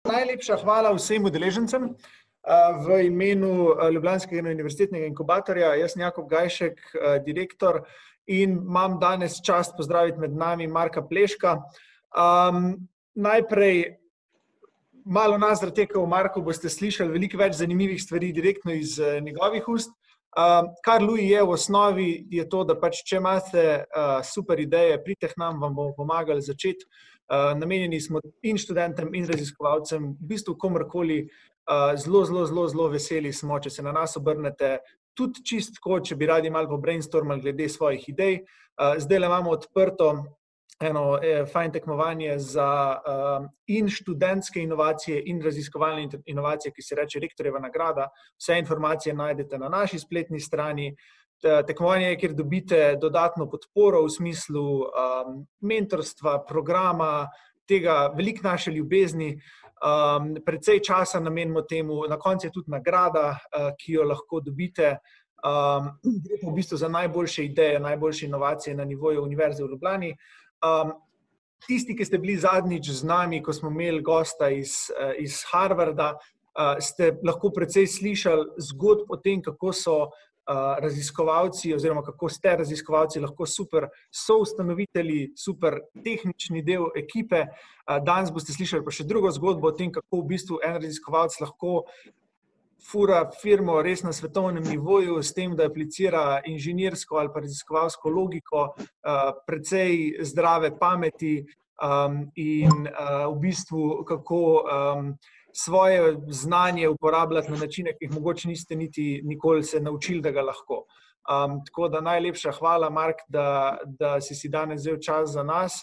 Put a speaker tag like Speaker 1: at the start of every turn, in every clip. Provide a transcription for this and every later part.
Speaker 1: Najlepša hvala vsem udeležencem v imenu Ljubljanskega univerzitetnega inkubatorja. Jaz sem Jakob Gajšek, direktor, in imam danes čast pozdraviti med nami Marka Pleška. Najprej malo nazaj tega o Marku boste slišali veliko več zanimivih stvari direktno iz njegovih ust. Kar Lui je v osnovi, je to, da pač, če imate super ideje, pridite k nam, vam bomo pomagali začeti. Namenjeni smo in študentom, in raziskovalcem, v bistvu komorkoli. Zelo veseli smo, če se na nas obrnete, tudi čistko, če bi radi malo brainstormali glede svojih idej. Zdaj imamo odprto eno fajn tekmovanje za in študentske inovacije in raziskovalne inovacije, ki se reče Rektorjeva nagrada. Vse informacije najdete na naši spletni strani. Tekmovanje je, kjer dobite dodatno podporo v smislu mentorstva, programa, tega veliko naše ljubezni. Precej časa namenimo temu, na koncu je tudi nagrada, ki jo lahko dobite. Gre pa v bistvu za najboljše ideje, najboljše inovacije na nivoju Univerze v Ljubljani. Tisti, ki ste bili zadnjič z nami, ko smo imeli gosta iz Harvarda, ste lahko precej slišali zgodb o tem, kako so raziskovalci oziroma kako ste raziskovalci lahko super soustanovitelji, super tehnični del ekipe. Danes boste slišali pa še drugo zgodbo o tem, kako v bistvu en raziskovalec lahko fura firmo res na svetovnem nivoju s tem, da aplicira inženirsko ali pa raziskovalsko logiko, precej zdrave pameti in v bistvu kako svoje znanje uporabljati na načine, ki jih mogoče niste niti nikoli se naučili, da ga lahko. Tako da najlepša hvala, Mark, da si danes vzel čas za nas.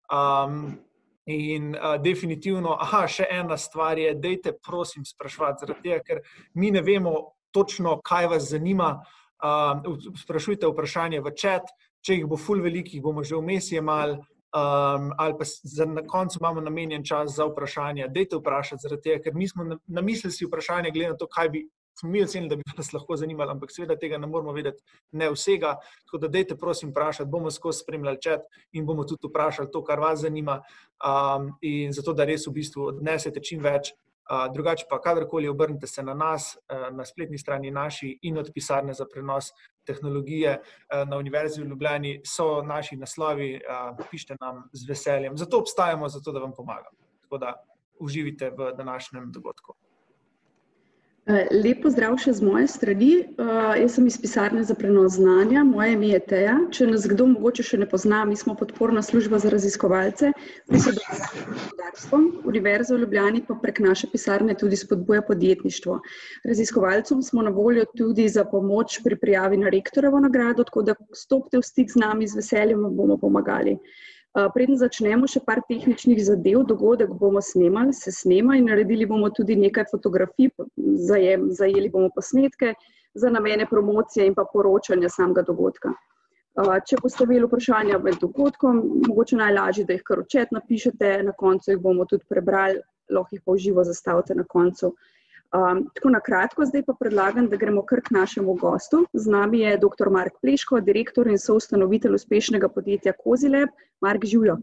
Speaker 1: In definitivno, še ena stvar je, dajte prosim spraševati, zaradi tega, ker mi ne vemo točno, kaj vas zanima. Sprašujte vprašanje v chat, če jih bo ful velikih, bomo že vmes jemali, ali pa na koncu imamo namenjen čas za vprašanja. Dajte vprašati, zaradi tega, ker mi smo namislili si vprašanje, glede na to, kaj bi smo mi ocenili, da bi vas lahko zanimalo, ampak seveda tega ne moramo vedeti, ne vsega. Tako da dajte prosim vprašati, bomo skozi spremljali chat in bomo tudi vprašali to, kar vas zanima, in zato, da res v bistvu odnesete čim več. Drugače pa kadarkoli obrnite se na nas, na spletni strani naši in od pisarne za prenos tehnologije na Univerzi v Ljubljani so naši naslovi, pišite nam z veseljem. Zato obstajamo, zato da vam pomagamo. Tako da uživite v današnjem dogodku.
Speaker 2: Lep pozdrav še z moje strani. Jaz sem iz pisarne za prenos znanja, moje ime je Teja. Če nas kdo mogoče še ne pozna, mi smo podporna služba za raziskovalce pri sodelovanju z gospodarstvom. Univerza v Ljubljani pa prek naše pisarne tudi spodbuja podjetništvo. Raziskovalcem smo na voljo tudi za pomoč pri prijavi na Rektorjevo nagrado, tako da stopite v stik z nami, z veseljem vam bomo pomagali. Preden začnemo, še par tehničnih zadev. Dogodek bomo snemali, se snema in naredili bomo tudi nekaj fotografij, zajeli bomo posnetke za namene promocije in pa poročanja samega dogodka. Če boste imeli vprašanja med dogodkom, mogoče najlažje, da jih kar v chat napišete, na koncu jih bomo tudi prebrali, lahko jih pa v živo zastavite na koncu. Tako na kratko, zdaj pa predlagam, da gremo kar k našemu gostu. Z nami je dr. Mark Pleško, direktor in soustanovitelj uspešnega podjetja Kozilab. Mark, živjo.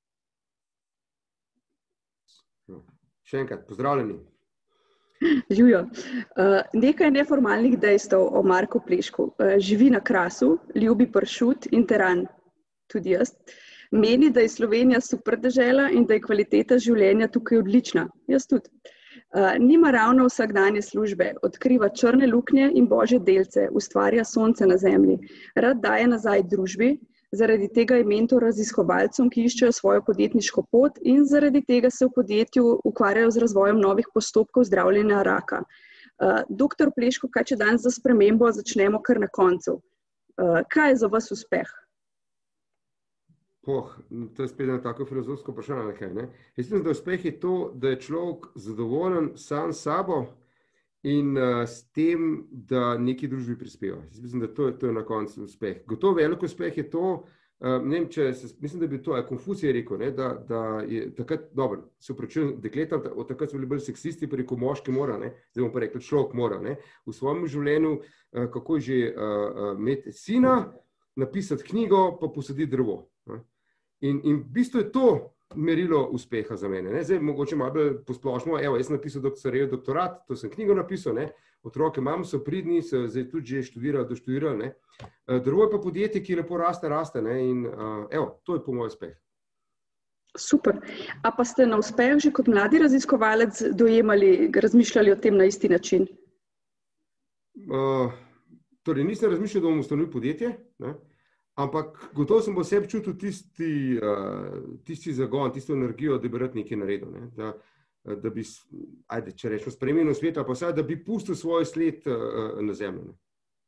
Speaker 3: Še enkrat, pozdravljeni.
Speaker 2: Živjo. Nekaj neformalnih dejstev o Marku Plešku. Živi na Krasu, ljubi pršut in teran, tudi jaz. Meni, da je Slovenija super dežela in da je kvaliteta življenja tukaj odlična. Jaz tudi. Nima ravno vsakdanje službe, odkriva črne luknje in božje delce, ustvarja sonce na zemlji. Rad daje nazaj družbi, zaradi tega je mentor raziskovalcem, ki iščejo svojo podjetniško pot in zaradi tega se v podjetju ukvarjajo z razvojem novih postopkov zdravljenja raka. Doktor Pleško, kaj če danes za spremembo začnemo kar na koncu? Kaj je za vas uspeh?
Speaker 3: To je spet eno tako filozofsko vprašanje, kaj, ne? Jaz mislim, da uspeh je to, da je človek zadovoljen sam s sabo in s tem, da neki družbi prispeva. Jaz mislim, da to je na koncu uspeh. Gotovo velik uspeh je to, ne vem, mislim, da bi to, Konfucij je rekel, ne, da je takrat, dobro, se opravičujem dekletam, od takrat so bili bolj seksisti, pa rekel, moški mora, ne, zdaj bom pa rekel, človek mora, ne, v svojem življenju, kako že imeti sina, napisati knjigo, pa posaditi drevo. In v bistvu je to merilo uspeha za mene. Ne? Zdaj, mogoče malo bolj posplošimo, evo, jaz sem napisal doktorat, to sem knjigo napisal, ne? Otroke imam, so pridni, so zdaj tudi že doštudirali, ne? Drugo je pa podjetje, ki lepo raste, ne? In evo, to je po moj uspeh.
Speaker 2: Super. A pa ste na uspeh že kot mladi raziskovalec dojemali, razmišljali o tem na isti način?
Speaker 3: Torej, nisem razmišljal, da bom ustanovil podjetje, ne? Ampak gotovo sem po sebi čutil tisti zagon, tisto energijo, da bi rad nekaj naredil. Ne? Da bi, če rečemo, spremenil svet, pa vsaj, da bi pustil svoj sled na zemlji.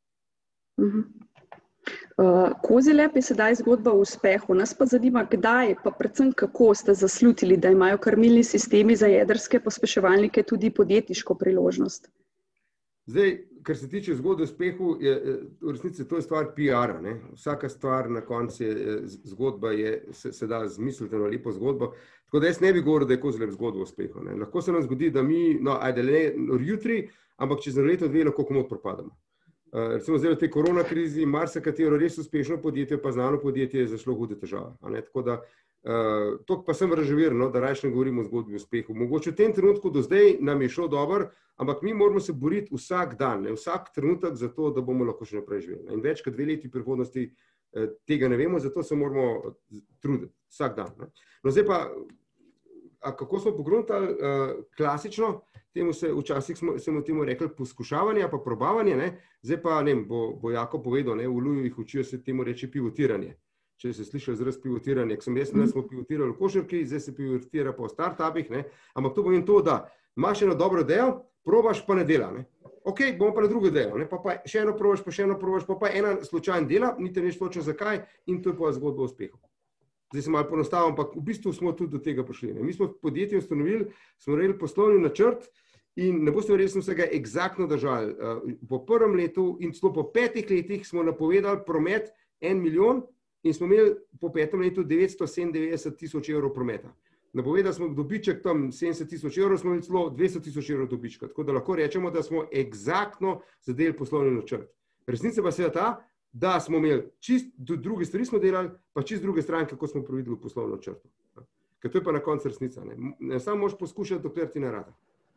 Speaker 2: Kozilab je sedaj zgodba o uspehu. Nas pa zanima, kdaj, pa predvsem kako ste zaslutili, da imajo krmilni sistemi za jedrske pospeševalnike tudi podjetniško priložnost.
Speaker 3: Zdaj, kar se tiče zgodbe o uspehu, v resnici to je stvar PR-a. Ne? Vsaka stvar na koncu zgodba se da zmisliti na lepo zgodbo. Tako da jaz ne bi govoril, da je Kozilab zgodba o uspehu. Ne? Lahko se nam zgodi, da mi, ne jutri, ampak čez leto dve lahko komot propadamo. Recimo zdaj v tej korona krizi, marsikatero res uspešno podjetje, pa znano podjetje je zašlo hude težave. Tako da to pa sem rezerviran, da raje ne govorimo o zgodbi o uspehu. Mogoče v tem trenutku do zdaj nam je šlo dobro, ampak mi moramo se boriti vsak dan, vsak trenutek za to, da bomo lahko še naprej živeli. In več kot 2 leti v prihodnosti tega ne vemo, zato se moramo truditi vsak dan. Ne. No zdaj pa, kako smo pogruntali klasično, včasih smo temu rekli poskušavanje, pa probavanje, ne. Zdaj pa, ne vem, bo Jako povedal, ne, v Luju jih učijo se temu reči pivotiranje. Če se slišal izraz pivotiranje, jaz smo pivotirali v košarki, zdaj se pivotira po startupih, ne, ampak to pomeni to, da imaš eno dobro idejo, probaš pa ne dela, ne. Ok, bomo pa na drugo idejo, ne, pa še eno probaš, pa še eno probaš, pa ena slučajno dela, niti ne veš točno zakaj in to je pa zgodba o uspehu. Zdaj se malo poenostavim, ampak v bistvu smo tudi do tega prišli, ne. Mi smo podjetje ustanovili, smo naredili poslovni načrt in ne boste verjeli, smo se ga eksaktno držali. Po prvem letu in celo po 5 letih smo napovedali promet 1 milijon in smo imeli po 5. letu 997.000 evrov prometa. Napovedali smo dobiček tam 70.000 evrov, smo imeli celo 200.000 evrov dobička. Tako da lahko rečemo, da smo eksaktno zadeli poslovni načrt. Resnica pa je ta, da smo imeli čist druge stvari smo delali, pa čist druge strani, kako smo providili v poslovno načrtu. Ker to je pa na koncu resnica. Ne samo moraš poskušati, dokler ti ne rata.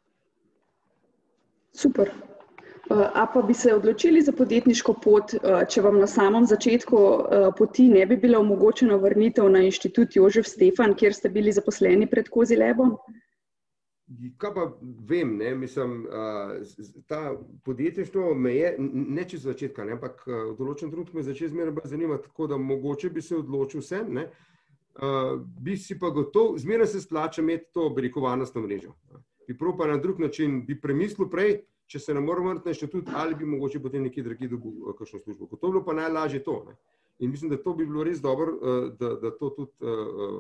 Speaker 2: Super. A pa bi se odločili za podjetniško pot, če vam na samem začetku poti ne bi bila omogočena vrnitev na Inštitut Jožef Stefan, kjer ste bili zaposleni pred Kozilabom?
Speaker 3: Kaj pa vem, ne, mislim, ta podjetništvo me je, ne čez začetka, ne, ampak v določenem trenutku me začne zmeraj bolj zanimati, tako da mogoče bi se odločil sem, ne, bi si pa gotov, zmeraj se splača imeti to varnostno mrežo. Bi prav pa na drug način, bi premislil prej, če se ne moramo vrniti na inštitut, ali bi mogoče potem nekje drugje dobil kakšno službo. To bi bilo pa najlažje to. Ne? In mislim, da to bi bilo res dobro, da to tudi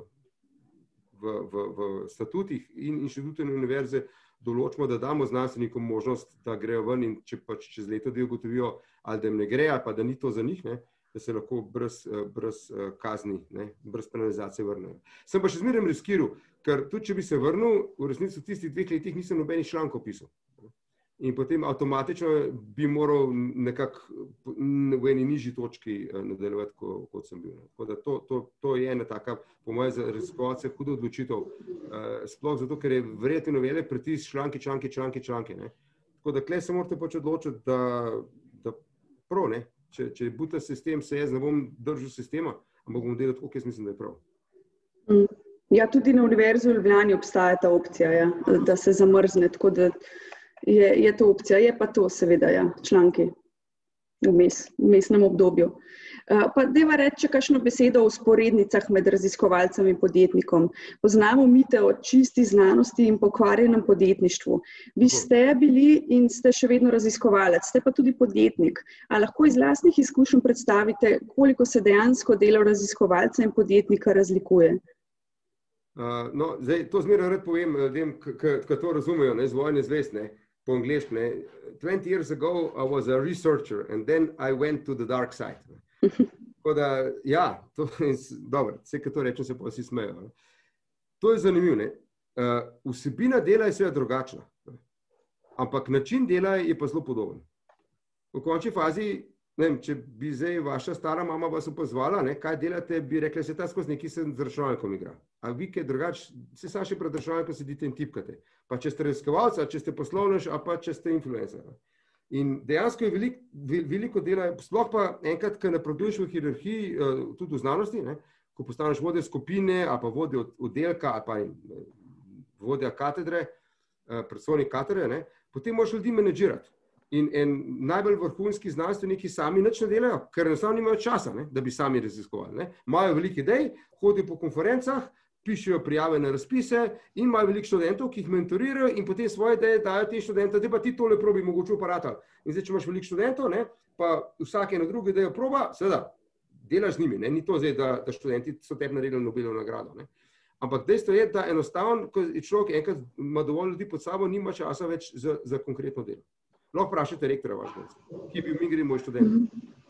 Speaker 3: v statutih in inštitutu in univerze določimo, da damo znanstvenikom možnost, da grejo ven in če pač čez leto dve ugotovijo, ali da jim ne gre, ali pa da ni to za njih, ne? Da se lahko brez kazni, ne? Brez penalizacije vrnejo. Sem pa še zmeraj riskiral, ker tudi če bi se vrnil, v resnici v tistih 2 letih nisem nobenih člankov pisal. In potem avtomatično bi moral nekako v eni nižji točki nadaljevati, kot sem bil. Tako da to je ena taka, po moje za raziskovalce, huda odločitev. Sploh zato, ker je verjetno velik pritisk članki. Ne? Tako da tukaj se morate pač odločiti, da prav, ne? Če bo ta sistem, se jaz ne bom držal sistema, ampak bom delal tako, jaz mislim, da je prav.
Speaker 2: Ja, tudi na Univerzi v Ljubljani obstaja ta opcija, ja, da se zamrzne, tako da je to opcija, je pa to seveda, ja, članki v vmesnem obdobju. Pa deva reči kakšno besedo o vzporednicah med raziskovalcem in podjetnikom. Poznamo mite o čisti znanosti in pokvarjenem podjetništvu. Vi ste bili in ste še vedno raziskovalec, ste pa tudi podjetnik. A lahko iz lastnih izkušenj predstavite, koliko se dejansko delo raziskovalca in podjetnika razlikuje?
Speaker 3: No, zdaj, to zmeraj rad povem ljudem, ki to razumejo, ne, z vojne zvezd, ne. Po angleško, ne. 20 years ago I was a researcher and then I went to the dark side. Tako da, ja, to je dobro, vse, ki to rečem, se pa vsi smejo. Ne. To je zanimivo, ne. Vsebina dela je seveda drugačna, ne. Ampak način dela je pa zelo podoben. V končni fazi, ne vem, če bi zdaj vaša stara mama vas opozvala, kaj delate, bi rekla, se ta skozi neki sem z računalnikom igra. A vi, kaj drugače, se sami še pred računalnikom sedite in tipkate. Pa če ste raziskovalca, če ste poslovnež, a pa če ste influencer. In dejansko je veliko dela, sploh pa enkrat, ko napreduješ v hierarhiji, tudi v znanosti, ko postaneš vodja skupine, ali pa vodja oddelka, ali pa vodja katedre, predstojnik katedre, potem moraš ljudi menedžirati. In najbolj vrhunski znanstveniki sami nič ne delajo, ker enostavno nimajo časa, da bi sami raziskovali. Imajo veliko idej, hodijo po konferencah, pišejo prijave na razpise in imajo veliko študentov, ki jih mentorirajo in potem svoje ideje dajo te študente, da pa ti tole probi mogoče uporabljati. In zdaj, če imaš veliko študentov, pa vsak eno drugo idejo proba, seveda, delaš z njimi. Ni to zdaj, da študenti so tebi naredili Nobelovo nagrado. Ampak dejstvo je, da enostavno, ko je človek enkrat ima dovolj ljudi pod sabo, nima časa več za konkretno delo. Lahko vprašate rektorja vašega, ki je bil migri moj študent.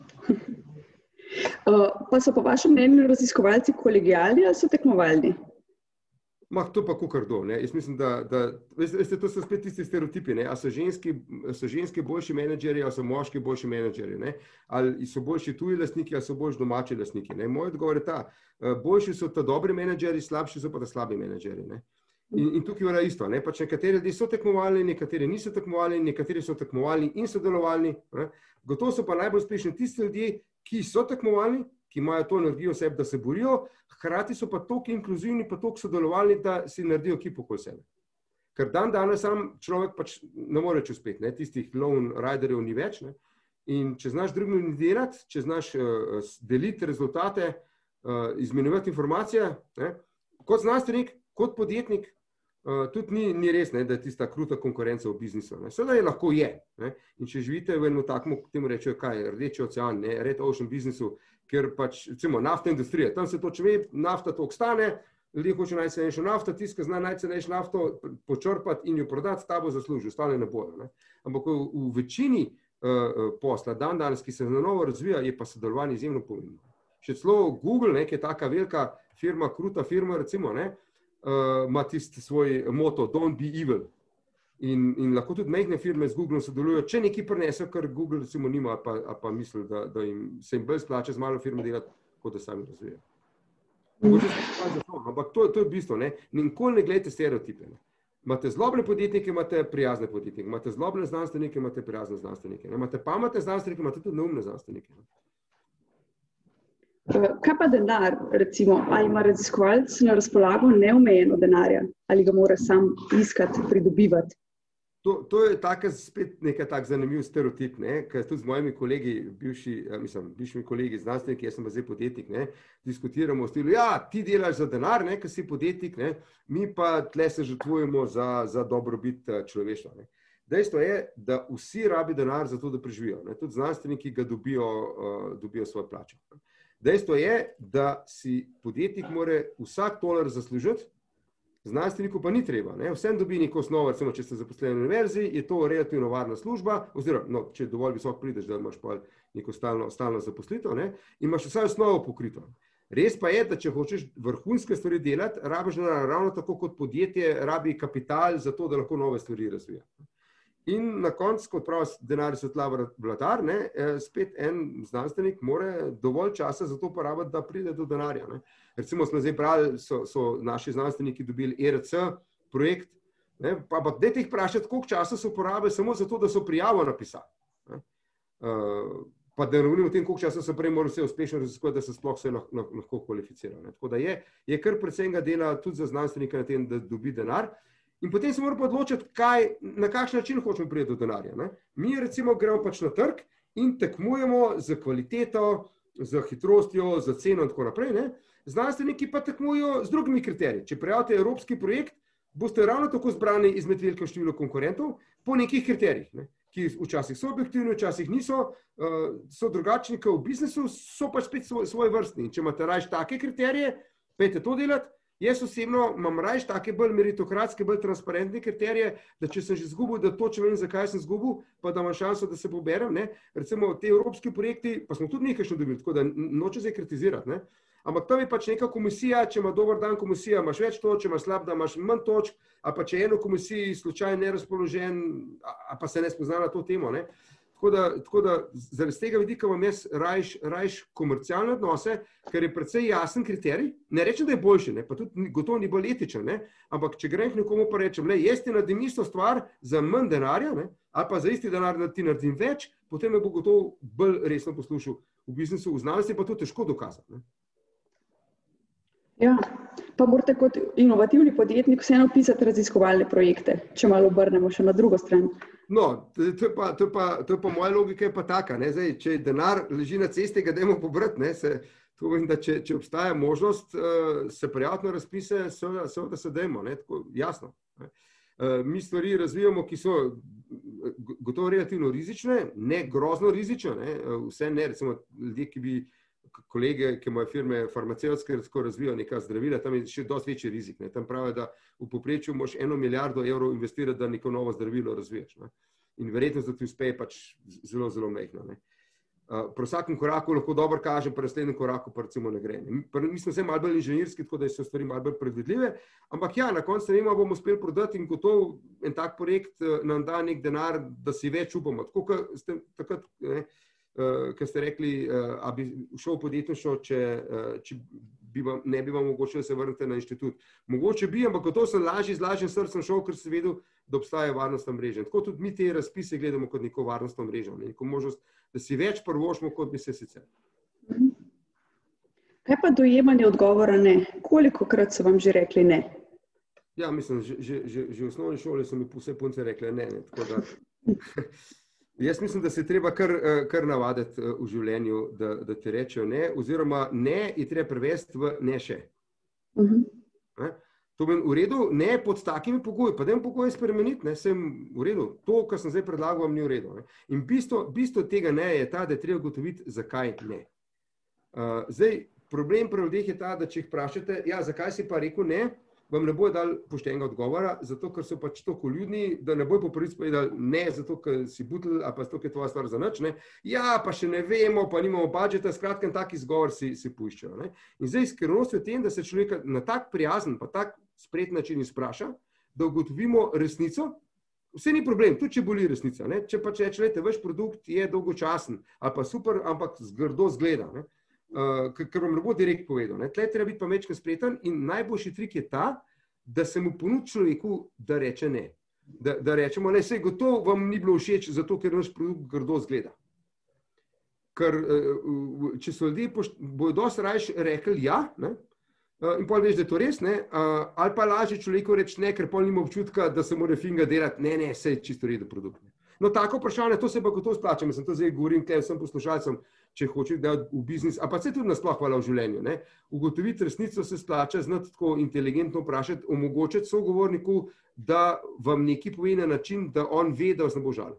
Speaker 2: Pa so po vašem mnenju raziskovalci kolegialni ali so tekmovalni?
Speaker 3: To pa kakor do. Jaz mislim, da veste, to so spet tisti stereotipi. A so ženski boljši menedžeri, ali so moški boljši menedžeri? Ali so boljši tuji lastniki, ali so boljši domači lastniki? Moj odgovor je ta. Boljši so ta dobri menedžeri, slabši so pa ta slabi menedžeri. In tukaj je isto. Pač nekateri ljudje so tekmovalni, nekateri niso tekmovalni, nekateri so tekmovalni in sodelovalni. Gotovo so pa najbolj uspešni tisti ljudje, ki so tekmovalni, ki imajo to energijo v sebi, da se borijo, hkrati so pa toliko inkluzivni, pa toliko sodelovalni, da si naredijo ekipo okoli sebe. Ker danes sam človek pač ne more več uspeti, tistih lone riderjev ni več. In če znaš drugim delati, če znaš deliti rezultate, izmenjevati informacije, kot znanstvenik, kot podjetnik, tudi ni res, da je tista kruta konkurenca v biznisu. Seveda je lahko je. In če živite v enem takmu, temu rečejo, kaj, rdeči ocean, red ocean biznisu, ker pač, recimo, naftna industrija, tam se točno ve, nafta toliko stane, ljudje hoče najcenejšo nafto, tisti, ki zna najcenejšo nafto počrpati in jo prodati, ta bo zaslužil, ostale ne bojo. Ampak v večini posla, danes, ki se na novo razvija, je pa sodelovanje izjemno pomembno. Še celo Google, ki je taka velika firma, kruta firma, recimo, ima tisti svoj moto, don't be evil. In lahko tudi majhne firme z Googlom sodelujo, če nekaj prinesejo, kar Google recimo nima, pa misli, da se jim bolj splača z malo firme delati, kot da sami razvijajo. Ampak to je bistvo. Nikoli ne gledajte stereotipe. Imate zlobne podjetnike, imate prijazne podjetnike. Imate zlobne znanstvenike, imate prijazne znanstvenike. Imate pametne znanstvenike, imate tudi neumne znanstvenike.
Speaker 2: Kaj pa denar, recimo, ali ima raziskovalec na razpolago neomejeno denarja, ali ga mora sam iskati, pridobivati?
Speaker 3: To je spet nekaj tak zanimiv stereotip, ker tudi z mojimi kolegi, bivšimi kolegi znanstveniki, jaz sem pa zdaj podjetnik, diskutiramo v stilu, ti delaš za denar, ker si podjetnik, mi pa tle se žrtvujemo za dobrobit človeštva. Dejstvo je, da vsi rabi denar za to, da preživijo. Tudi znanstveniki ga dobijo svojo plačo. Dejstvo je, da si podjetnik mora vsak tolar zaslužiti, znanstveniku pa ni treba. Vsem dobi neko osnovo, recimo, če ste zaposleni na univerzi, je to relativno varna služba, oziroma, če dovolj visok prideš, da imaš pa neko stalno zaposlitev, imaš vsaj osnovo pokrito. Res pa je, da če hočeš vrhunske stvari delati, rabiš denar, ravno tako kot podjetje rabi kapital za to, da lahko nove stvari razvija. In na koncu, kot pravi denar svetla vladar, spet en znanstvenik mora dovolj časa za to porabiti, da pride do denarja. Recimo smo zdaj brali, so naši znanstveniki dobili ERC projekt, pa dajte jih vprašati, koliko časa so porabili samo za to, da so prijavo napisali. Pa da ne govorim o tem, koliko časa so prej morali vse uspešno raziskovati, da se sploh vse lahko kvalificirajo. Tako da je kar predvsem dela tudi za znanstvenika na tem, da dobi denar. In potem se mora pa odločiti, na kakšen način hočemo priti do denarja. Mi recimo gremo pač na trg in tekmujemo za kvaliteto, za hitrostjo, za ceno in tako naprej. Znanstveniki pa tekmujejo z drugimi kriteriji. Če prijavite evropski projekt, boste ravno tako zbrani izmed velikega števila konkurentov po nekih kriterijih, ki včasih so objektivni, včasih niso, so drugačni kot v biznesu, so pač spet svoje vrstni. In če imate rajš take kriterije, pejte to delati. Jaz osebno imam rajš take bolj meritokratske, bolj transparentne kriterije, da če sem že izgubil, da točno vem, zakaj sem izgubil, pa da imam šanso, da se poberem. Recimo te evropski projekti, pa smo tudi nekaj še dobili, tako da noče zdaj kritizirati. Ampak tam je pač neka komisija, če ima dober dan komisija, imaš več točk, če imaš slab dan, imaš manj točk, a pa če eno komisiji slučajno nerazpoložen, a pa se ne spozna na to temo. Tako da zaradi tega vidika imam jaz rajš komercialne odnose, ker je precej jasen kriterij. Ne rečem, da je boljši, ne, pa tudi gotovo ni bolj etičen, ne, ampak če grem k nekomu pa rečem, jaz ti naredim isto stvar za manj denarja, ne, ali pa za isti denar ti naredim več, potem me bo gotovo bolj resno poslušal. V biznisu, v znanosti pa to težko dokazati. Ne.
Speaker 2: Ja, pa morate kot inovativni podjetnik vseeno pisati raziskovalne projekte, če malo obrnemo še na drugo stran.
Speaker 3: No, to je pa moja logika je pa taka, ne, zdaj, če denar leži na cesti, ga dajmo pobrati, ne, to vem, da če obstaja možnost se prijaviti na razpise, seveda se dajmo, ne, tako jasno. Ne. Mi stvari razvijamo, ki so gotovo relativno rizične, ne grozno rizične, ne, vse ne, recimo ljudje, ki bi kolege, ki imajo firme farmacevtske, razvijajo neka zdravila, tam je še dosti večji rizik. Ne. Tam pravijo, da v povprečju moraš 1 milijardo evrov investirati, da neko novo zdravilo razviješ. Ne. In verjetnost, da ti uspe, je pač zelo, zelo majhna. Ne. Pri vsakem koraku lahko dobro kaže, pri naslednjem koraku pa recimo ne gre. Mi smo vse malo bolj inženirski, tako da so stvari malo bolj predvidljive, ampak ja, na koncu ne bomo uspeli prodati in gotovo en tak projekt nam da nek denar, da si več upamo. Tako, kot ste takrat, ker ste rekli, a bi šel v podjetništvo, če ne bi vam mogoče, da se vrnete na inštitut. Mogoče bi, ampak to sem lažje, z lažjim srcem šel, ker sem vedel, da obstaja varnostna mreža. Tako tudi mi te razpise gledamo kot neko varnostno mrežo, neko možnost, da si več prvošmo, kot bi se sicer.
Speaker 2: Kaj pa dojemanje odgovora ne? Kolikokrat so vam že rekli ne?
Speaker 3: Ja, mislim, že v osnovni šoli so mi vse punce rekli ne. Tako da... Jaz mislim, da se treba kar navaditi v življenju, da ti rečejo ne, oziroma ne je treba prevesti v ne še. To meni v redu, ne pod takimi pogoji, pa dajmo pogoje spremeniti, ne, sem v redu. To, kar sem zdaj predlagal, vam ni v redu. Ne. In bistvo tega ne je ta, da je treba ugotoviti, zakaj ne. Zdaj, problem pri ljudeh je ta, da če jih vprašate, ja, zakaj si pa rekel ne, vam ne bojo dali poštenega odgovora, zato ker so pač toliko ljudni, da ne bojo po prvič povedali ne, zato ker si butl, ali pa zato, ker je tvoja stvar za nič, ne. Ja, pa še ne vemo, pa nimamo budžeta, skratka, tak izgovor si puščajo. Ne. In zdaj skrivnost je v tem, da se človeka na tak prijazen, pa tak spreten način izpraša, da ugotovimo resnico. Vse ni problem, tudi če boli resnica. Ne. Če pač reče, vaš produkt je dolgočasen, ali pa super, ampak grdo zgleda. Ne. Ker vam ne bo direkt povedal. Tle treba biti pa mečken spreten in najboljši trik je ta, da se mu ponudi človeku, da reče ne. Da rečemo, sej gotovo vam ni bilo všeč, zato ker naš produkt grdo zgleda. Ker če so ljudje, bojo dosti rajš rekli ja, ne, in pol veš, da je to res, ne, ali pa lažje človeku reči ne, ker pol nima občutka, da se mora finga delati, ne, sej čisto redo produkt. No, tako vprašanje, to se pa gotovo splača, mislim, to zdaj govorim vsem poslušalcem, če hočeš delati v biznis, a pa se tudi nasploh hvala v življenju. Ne? Ugotoviti resnico se splača, znati tako inteligentno vprašati, omogočiti sogovorniku, da vam nekaj pove na način, da on ve, da vas ne bo žalil.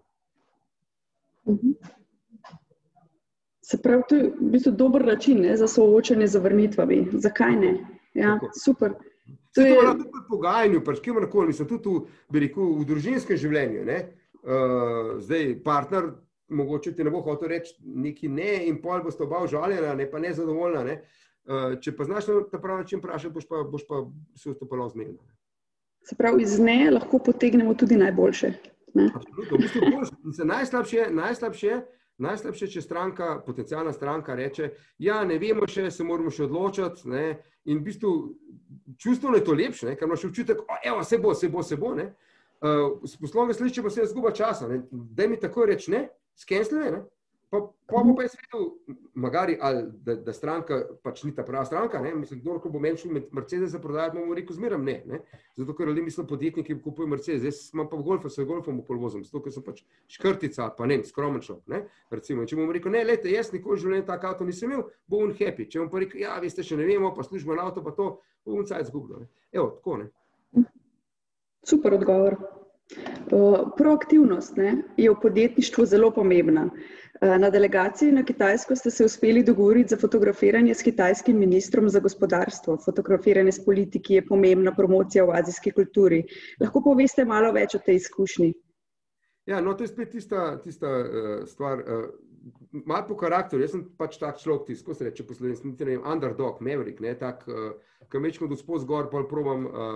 Speaker 2: Se pravi, to je v bistvu dober način, ne, za soočanje z zavrnitvami. Zakaj ne? Ja, tako. Super.
Speaker 3: To je tudi pri pogajanju, pač kjerkoli, mislim, tudi v družinskem življenju, ne? Zdaj partner mogoče ti ne bo hotel reči neki ne in pol boste oba užaljena, ne pa nezadovoljna. Ne? Če pa znaš ta pravi način vprašati, boš pa se vstopala zmerno.
Speaker 2: Se pravi, iz ne lahko potegnemo tudi najboljše. Ne?
Speaker 3: Absolutno, v bistvu boljše. Najslabše, če potencialna stranka reče, ja, ne vemo še, se moramo še odločiti, ne? In v bistvu čustveno je to lepše, ne? Ker imaš občutek, evo, se bo, ne? S poslovnega slišče pa se zguba časa. Ne? Daj mi takoj reči ne, skensljene, ne? Pa bo pa je svetil, magari, da stranka pač ni ta prava stranka, ne? Mislim, kdorko bo menšil Mercedes prodajati, bomo rekel zmeram ne? Zato, ker ljudje mislim podjetniki kupujo Mercedes, jaz imam pa Golfa, se Golfom polvozim, zato, ker sem pač škrtica, pa ne, skromen človek, ne? Recimo, če bom rekel, ne, lejte, jaz nikoli v življenju tak avto nisem imel, bo on happy. Če bom pa rekel, ja, veste, še ne vemo, pa služben avto, pa to, bo on cajt zgubno, ne? Evo, tako, ne?
Speaker 2: Super odgovor. Proaktivnost, ne, je v podjetništvu zelo pomembna. Na delegaciji na Kitajsko ste se uspeli dogovoriti za fotografiranje s kitajskim ministrom za gospodarstvo. Fotografiranje s politiki je pomembna promocija v azijski kulturi. Lahko poveste malo več o tej izkušnji?
Speaker 3: Ja, no, to je spet tista stvar, malo po karakteru. Jaz sem pač tak človek, ko se reče po slovenski, underdog, maverick, ne, tak, ki mečkam do spod zgor, pol probam.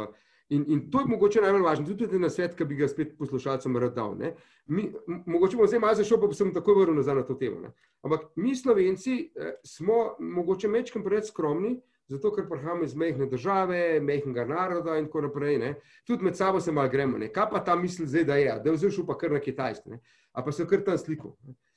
Speaker 3: In to je mogoče najbolj važno, tudi na svet, ki bi ga spet poslušalcem rad dal. Mogoče bom zdaj malo zašel, pa sem takoj vrnil nazaj na to temo. Ampak mi Slovenci smo mogoče majčkeno preveč skromni, zato ker prihajamo iz majhne države, majhnega naroda in tako naprej. Tudi med sabo se malo gremo. Kaj pa ta misel zdaj, da je? Da je vzel pa kar na Kitajsko. A pa se kar tam sliko.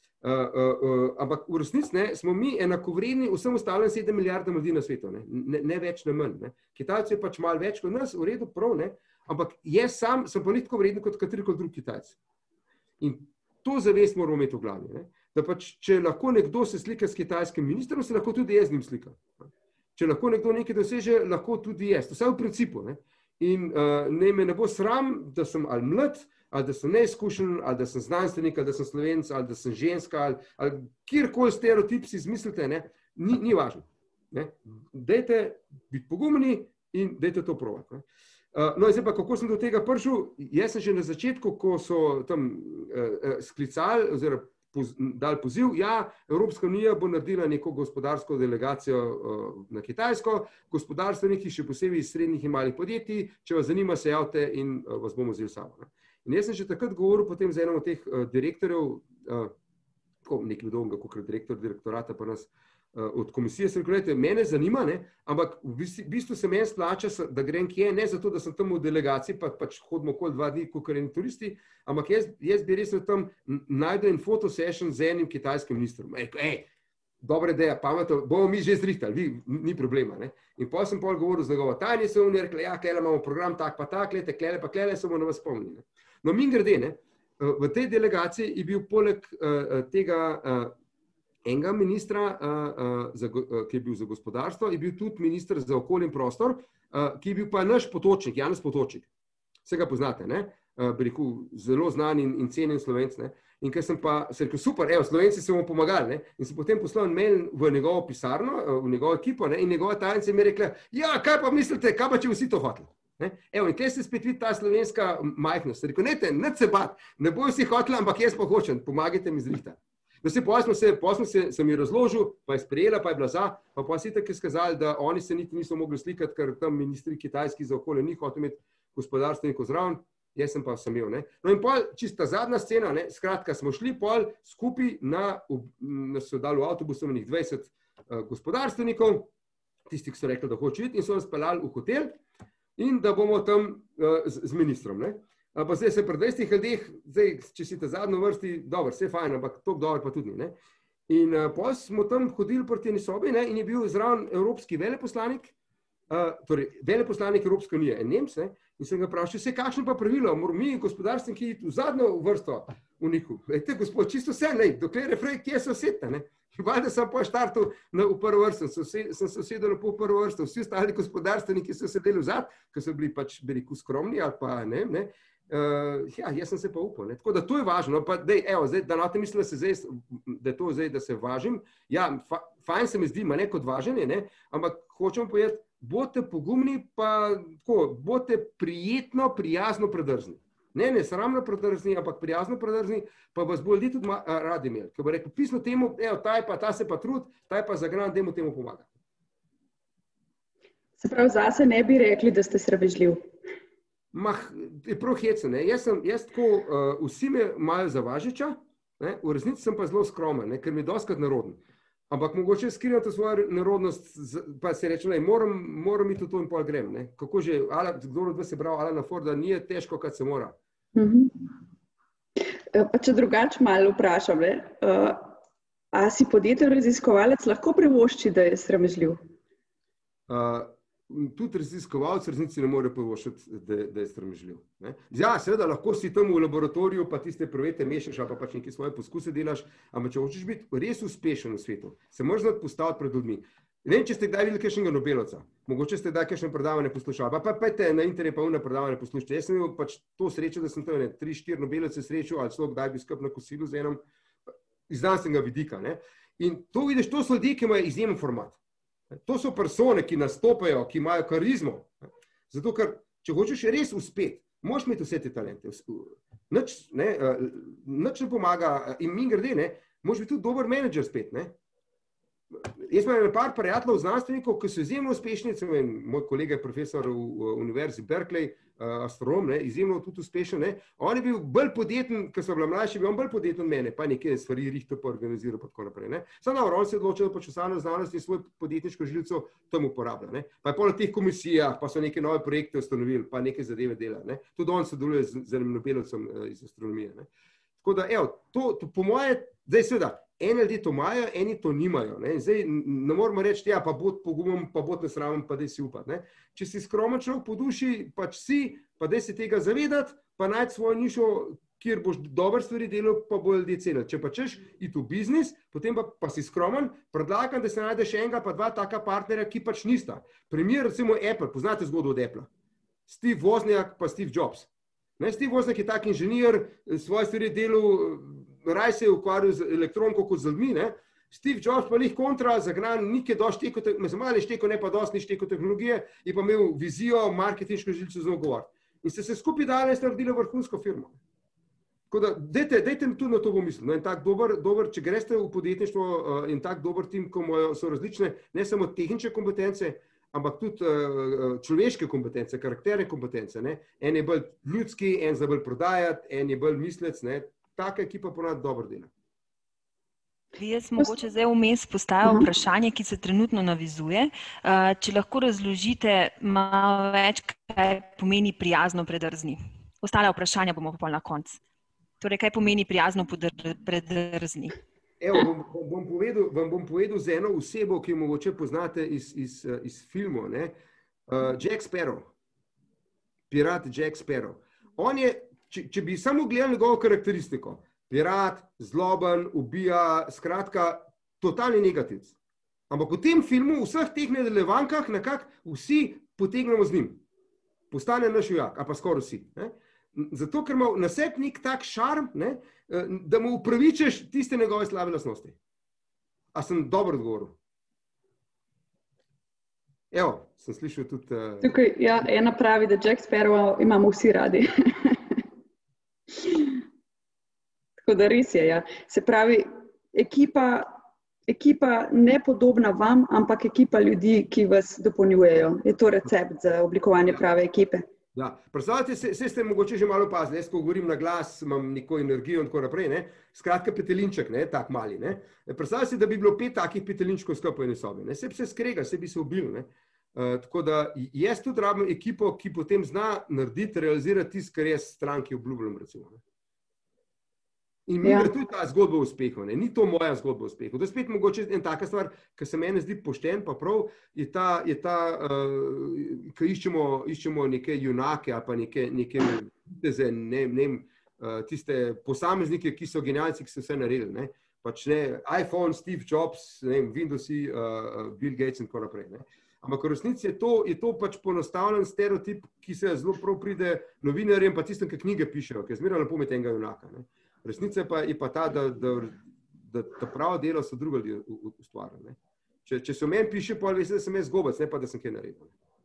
Speaker 3: Ampak v resnici smo mi enakovredni vsem ostalim 7 milijardam ljudi na svetu, ne več, ne manj. Kitajci je pač malo več kot nas, v redu, prav, ampak jaz sam sem pa ni tako vreden kot katerikoli drug Kitajc. In to zavest moramo imeti v glavi. Da pač, če lahko nekdo se slika s kitajskim ministrom, se lahko tudi jaz z njim slika. Če lahko nekdo nekaj doseže, lahko tudi jaz. Vse v principu. In me ne bo sram, da sem ali mlad, ali da sem neizkušen, ali da sem znanstvenik, ali da sem Slovenec, ali da sem ženska, ali kjerkoli stereotip si izmislite, ni važno. Dajte biti pogumni in dajte to provati. No, zdaj pa, kako sem do tega prišel? Jaz sem že na začetku, ko so tam sklicali oziroma dali poziv, Evropska unija bo naredila neko gospodarsko delegacijo na Kitajsko, gospodarstveniki, še posebej iz srednjih in malih podjetij, če vas zanima, se javite in vas bomo vzeli sabo. In jaz sem že takrat govoril potem z enom od teh direktorjev, nekaj dolga, kot direktorata pa nas od komisije, sem rekel, mene zanima, ampak v bistvu se meni splača, da grem kje, ne zato, da sem tam v delegaciji, pač hodimo okoli 2 dni, kot eni turisti, ampak jaz bi res tam najdel en fotosession z enim kitajskim ministrom. Dobra ideja, pametno, bomo mi že zrihtali, ni problema. In potem sem govoril z njegovo tajnico in je rekla, klele imamo program, tak pa tak, klele pa klele, samo na vas spomnim. No, mimogrede, v tej delegaciji je bil poleg tega enega ministra, ki je bil za gospodarstvo, je bil tudi minister za okolje in prostor, ki je bil pa naš Potočnik, Janez Potočnik. Vse ga poznate, bi rekel, zelo znan in cenjen Slovenc. In ker sem pa rekel, super, Slovenci se bomo pomagali. In sem potem poslal mail v njegovo pisarno, v njegovo ekipo in njegova tajnica mi je rekla, kaj pa mislite, kaj pa če vsi to hoteli? In kaj se spet vidi ta slovenska majhnost? Rekel, ne se bat, ne bojo vsi hoteli, ampak jaz pa hočem, pomagajte mi zrihtati. Potem sem ji razložil, pa je sprejela, pa je bila za, pa si tako skazali, da oni se niti niso mogli slikati, ker tam ministri kitajski za okolje ni hotel imeti gospodarstvenikov zraven, jaz sem pa sem imel. No in pol, čista zadnja scena, skratka, smo šli pol skupaj nas so dali v avtobusu enih 20 gospodarstvenikov, tisti, ki so rekli, da hoče iti, in so nas peljali v hotel in da bomo tam z ministrom. Pa zdaj se pri 20 ljudeh, če si ta zadnjo vrsti, dobro, vse je fajn, ampak toliko dobro pa tudi ni. In potem smo tam hodili proti eni sobi in je bil zraven evropski veleposlanik, torej veleposlanik Evropske unije, en Nemec, in sem ga vprašal, kakšno pa pravilo, moramo mi gospodarstveniki iti v zadnjo vrsto v Niku. Gospod, čisto vse, dokler je frej, kje se oseta. Valjda sem pa štartal v prvo vrsto, sem se usedel v prvo vrsto, vsi ostali gospodarstveniki so sedeli vzad, ker so bili pač skromni ali pa ne. Jaz sem se pa upal. Tako da to je važno. Da na tem mislim, da je to zdaj, da se važim. Fajn se mi zdi, ne kot važenje, ampak hočem povedati, bodite pogumni, pa tako, bodite prijetno, prijazno predrzni. Ne sramno predrzni, ampak prijazno predrzni, pa vas bo ljudi tudi radi imeli. Ker bo rekel, pisno temu, ta se pa trud, ta je pa zagran, da mu temu pomaga.
Speaker 2: Se pravi, zase ne bi rekli, da ste sramežljiv.
Speaker 3: Je prav hecen. Jaz tako, vsi me imajo za važiča, v resnici sem pa zelo skromen, ker mi je dostikrat neroden. Ampak mogoče skrivam to svojo nerodnost, pa se reče, moram iti v to in pol grem. Kako že, kdo od vas je bral Alana Forda, ni težko, kad se mora.
Speaker 2: Pa če drugače malo vprašam, a si podjeten raziskovalec lahko privošči, da je sramežljiv?
Speaker 3: Tudi raziskovalec resnici ne more privoščiti, da je sramežljiv. Seveda, lahko si tam v laboratoriju, pa tiste projekte mešaš, ali pa pač neke svoje poskuse delaš, ampak če hočeš biti res uspešen v svetu, se moraš znati postaviti pred ljudmi. Ne vem, če ste kdaj videli kakšnega Nobelovca, mogoče ste kdaj kakšne predavanje poslušali, pa pejte na internet pa na predavanje poslušajte. Jaz sem imel pač to srečo, da sem tam 3-4 Nobelovce srečal, ali celo kdaj bi skupaj na kosilu z enom iz znanstvenega vidika. In to vidiš, to so ljudje, ki imajo izjemen format. To so persone, ki nastopajo, ki imajo karizmo. Zato, ker če hočeš res uspeti, moraš imeti vse te talente. Nič ne pomaga in mi grede, moraš biti tudi dober menedžer spet. Jaz imam par prijateljev znanstvenikov, ki so izjemno uspešni, moj kolega je profesor v Univerzi Berkeley, astronom, izjemno tudi uspešen. On je bil bolj podjeten, ko so bila mlajši, bil on bolj podjeten od mene, pa nekaj stvari rihto pa organiziral, pa tako naprej. Samo on se je odločil, da pač v samem znanosti svoj podjetniško žilico tam uporablja. Pa je pol v teh komisijah, pa so neke nove projekte ustanovili, pa neke zadeve dela. Tudi on sodeluje z enim Nobelovcem iz astronomije. Tako da, evo, to po moje, zdaj seveda, eni ljudje to imajo, eni to nimajo. Zdaj ne moramo reči, ja, pa bod pogumom, pa bod nesramen, pa daj si upati. Če si skromen človek po duši, pač si, pa daj se tega zavedati, pa najti svojo nišo, kjer boš dober stvari delal, pa bo ljudje cenili. Če pa češ iti v biznis, potem pa si skromen, predlagam, da se najdeš enega pa dva taka partnerja, ki pač nista. Primer, recimo Apple, poznate zgodbo od Apple. Steve Wozniak pa Steve Jobs. Steve Wozniak je tak inženir, svoje stvari delal, raj se je ukvarjal z elektronko kot z ljudmi, Steve Jobs pa njih kontra, zagnan, nikaj dosti šteko, malo šteko, ne pa dosti ni šteko tehnologije, je pa imel vizijo, marketinško žilico zelo govoriti. In ste se skupaj dali in ste naredili vrhunsko firmo. Tako da, dajte tudi na to pomisliti. In tak dober, če greste v podjetništvo in tak dober tim, ko so različne, ne samo tehnične kompetence, ampak tudi človeške kompetence, karakterne kompetence. En je bolj ljudski, en za bolj prodajati, en je bolj mislec, taka ekipa ponad dobro dela.
Speaker 4: Jaz mogoče zdaj vmes postavim vprašanje, ki se trenutno navizuje. Če lahko razložite malo več, kaj pomeni prijazno predrzni. Ostale vprašanja bomo pa na koncu. Torej, kaj pomeni prijazno predrzni?
Speaker 3: Evo, vam bom povedal z eno osebo, ki jo mogoče poznate iz filmov. Jack Sparrow. Pirat Jack Sparrow. On je, če bi samo gledali njegovo karakteristiko, pirat, zloben, ubija, skratka, totalni negativc. Ampak v tem filmu, v vseh teh nadaljevankah, nekako vsi potegnemo z njim. Postane naš vojak, a pa skoraj vsi. Zato, ker ima na sebi nek tak šarm, da mu upravičeš tiste njegove slabe lastnosti. A sem dobro odgovoril? Evo, sem slišal tudi...
Speaker 2: Tukaj, ja, ena pravi, da Jack Sparrow imamo vsi radi. Tako da res je, ja. Se pravi, ekipa ne podobna vam, ampak ekipa ljudi, ki vas dopolnjujejo. Je to recept za oblikovanje prave ekipe?
Speaker 3: Ja, predstavljate, se ste mogoče že malo opazili, jaz, ko govorim na glas, imam neko energijo in tako naprej, skratka petelinček, tak mali. Predstavljate, da bi bilo 5 takih petelinčkov skupaj v eni sobi. Se skrega, se bi se ubili. Tako da jaz tudi rabim ekipo, ki potem zna narediti, realizirati tisto, kar jaz stranki obljubljam, recimo. In mi gre tudi ta zgodba o uspehu, ni to moja zgodba o uspehu. To je spet mogoče en taka stvar, ki se meni zdi pošten, pa prav, je ta, ki iščemo neke junake ali pa neke tiste posameznike, ki so genialci, ki so vse naredili. Pač iPhone, Steve Jobs, Windowsi, Bill Gates in tako naprej. Ampak v resnici je to pač poenostavljen stereotip, ki se zelo prav pride novinarjem, pa tistem, ki knjige pišejo, ki je zmeraj lepo imeti enega junaka. Resnica je pa ta, da pravo delo so drugi ljudje ustvarjali. Če se o meni piše, pa veste, da sem jaz gobec, ne pa da sem kaj naredil.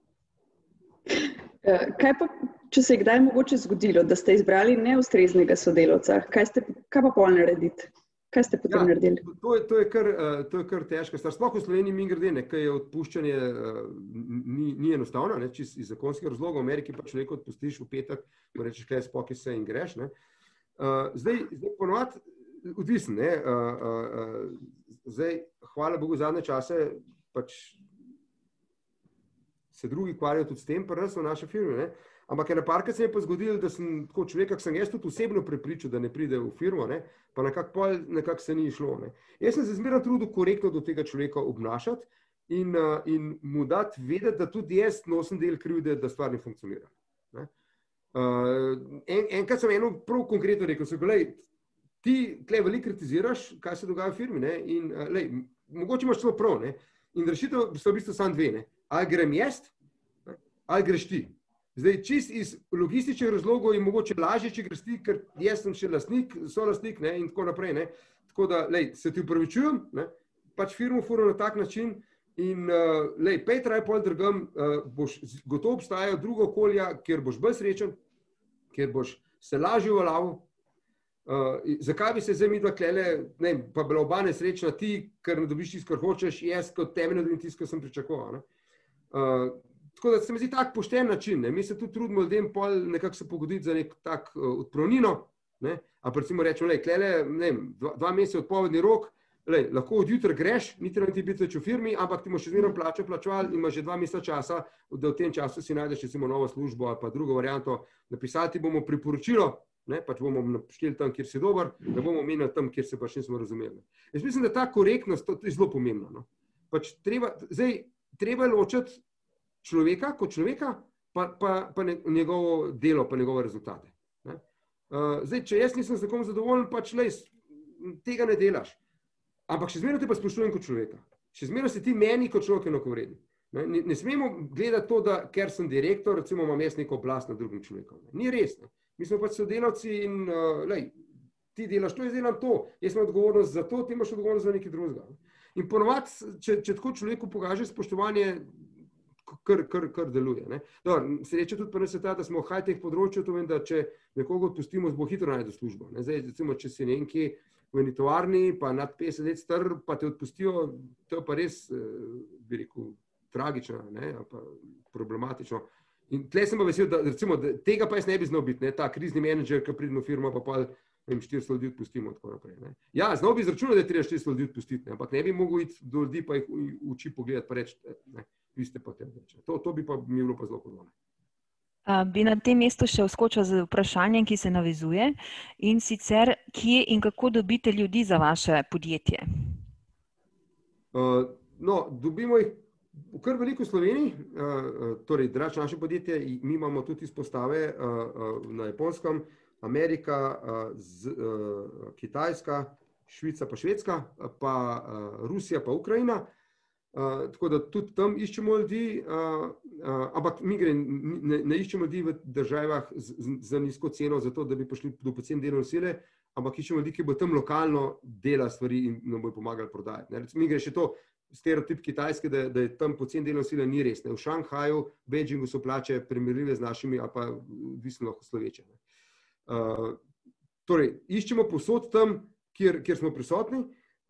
Speaker 2: Kaj pa, če se je kdaj mogoče zgodilo, da ste izbrali neustreznega sodelavca, kaj pa pol narediti? Kaj ste potem naredili?
Speaker 3: To je kar težka stvar. Sploh v Sloveniji mimogrede, ker je odpuščanje ni enostavno, čisto iz zakonskih razlogov. V Ameriki pa človek odpustiš v petek, pa rečeš, kaj spoki se in greš. Zdaj ponovadi odvisen. Zdaj, hvala Bogu, zadnje čase pač se drugi ukvarjajo tudi s tem, pa res v naši firmi. Ampak parkrat se je pa zgodilo, da sem tako človek, ki sem jaz tudi osebno prepričal, da ne pride v firmo, pa nekako se ni šlo. Jaz sem se zmeraj trudil korektno do tega človeka obnašati in mu dati vedeti, da tudi jaz nosim del krivde, da stvar ne funkcionira. Enkrat sem eno prav konkretno rekel, ti tle veliko kritiziraš, kaj se dogaja v firmi, in mogoče imaš celo prav, in rešitev so v bistvu samo dve, ali grem jaz, ali greš ti. Zdaj, čist iz logističnih razlogov je mogoče lažje, če greš ti, ker jaz sem še lastnik, solastnik in tako naprej. Tako da, se ti upravičujem, pač firmo furo na tak način, in Petra je pol drugam, boš gotovo obstajalo drugo okolja, kjer boš bolj srečen, kjer boš se lažje uveljavil, Zakaj bi se zdaj mi dva klele, pa bila oba nesrečna, ti, ker ne dobiš tisto, kar hočeš, jaz kot temeljno dobim tisto, kar sem pričakoval. Tako da se mi zdi tak pošten način. Mi se tudi trudimo ljudem pol nekako se pogoditi za nek tak odpravnino, a pa recimo rečemo, klele, 2 meseca odpovedni rok, lahko od jutra greš, niti ne ti biti več v firmi, ampak ti boš še zmeraj plačeval in imaš že 2 meseca časa, da v tem času si najdeš recimo novo službo ali pa drugo varianto. Napisati bomo priporočilo, pač bomo našteli tam, kjer si dober, da bomo menili tam, kjer se pač nismo razumeli. Jaz mislim, da ta korektnost je zelo pomembna. Pač treba ločiti človeka kot človeka, pa njegovo delo, pa njegove rezultate. Zdaj, če jaz nisem z nekom zadovoljen, pač tega ne delaš. Ampak še zmeraj te pa spoštujem kot človeka. Še zmeraj si ti meni kot človek enakovreden. Ne smemo gledati to, da ker sem direktor, recimo imam jaz neko oblast nad drugim človekom. Ni res. Mi smo pač sodelavci in ti delaš to, jaz delam to. Jaz imam odgovornost za to, ti imaš odgovornost za nekaj drugega. In ponovadi, če tako človeku pokaže spoštovanje, kar deluje. Sreča tudi pa nas je ta, da smo v high-tech področju, to vem, da če nekoga odpustimo, bo hitro najde službo. Zdaj, recimo, če si nekje v eni tovarni, pa nad 50 let star, pa te odpustijo, to je pa res, bi rekel, tragično, pa problematično. In tle sem pa vesel, da recimo, tega pa jaz ne bi znal biti, ta krizni menedžer, ki pride v firmo, pa 400 ljudi odpustimo in tako naprej. Ja, znal bi izračunati, da je treba 400 ljudi odpustiti, ampak ne bi mogel iti do ljudi, pa jih v oči pogledati, pa reči, vi ste pa tem reči. To bi pa mi bilo pa zelo podobno.
Speaker 4: Bi na tem mestu še vskočil z vprašanjem, ki se navezuje, in sicer, kje in kako dobite ljudi za vaše podjetje?
Speaker 3: Dobimo jih kar veliko v Sloveniji, torej Drač naše podjetje, mi imamo tudi izpostave na Japonskem, Amerika, Kitajska, Švica pa Švedska, pa Rusija pa Ukrajina. Tako da tudi tam iščemo ljudi, ampak mi ne iščemo ljudi v državah za nizko ceno, zato da bi prišli do poceni delovne sile, ampak iščemo ljudi, ki bo tam lokalno dela stvari in nam bojo pomagali prodajati. Mi gre še to stereotip Kitajske, da je tam poceni delovne sile, ni res. V Šanghaju, Beijingu so plače primerljive z našimi, ali pa odvisno lahko sloveče. Torej, iščemo povsod tam, kjer smo prisotni.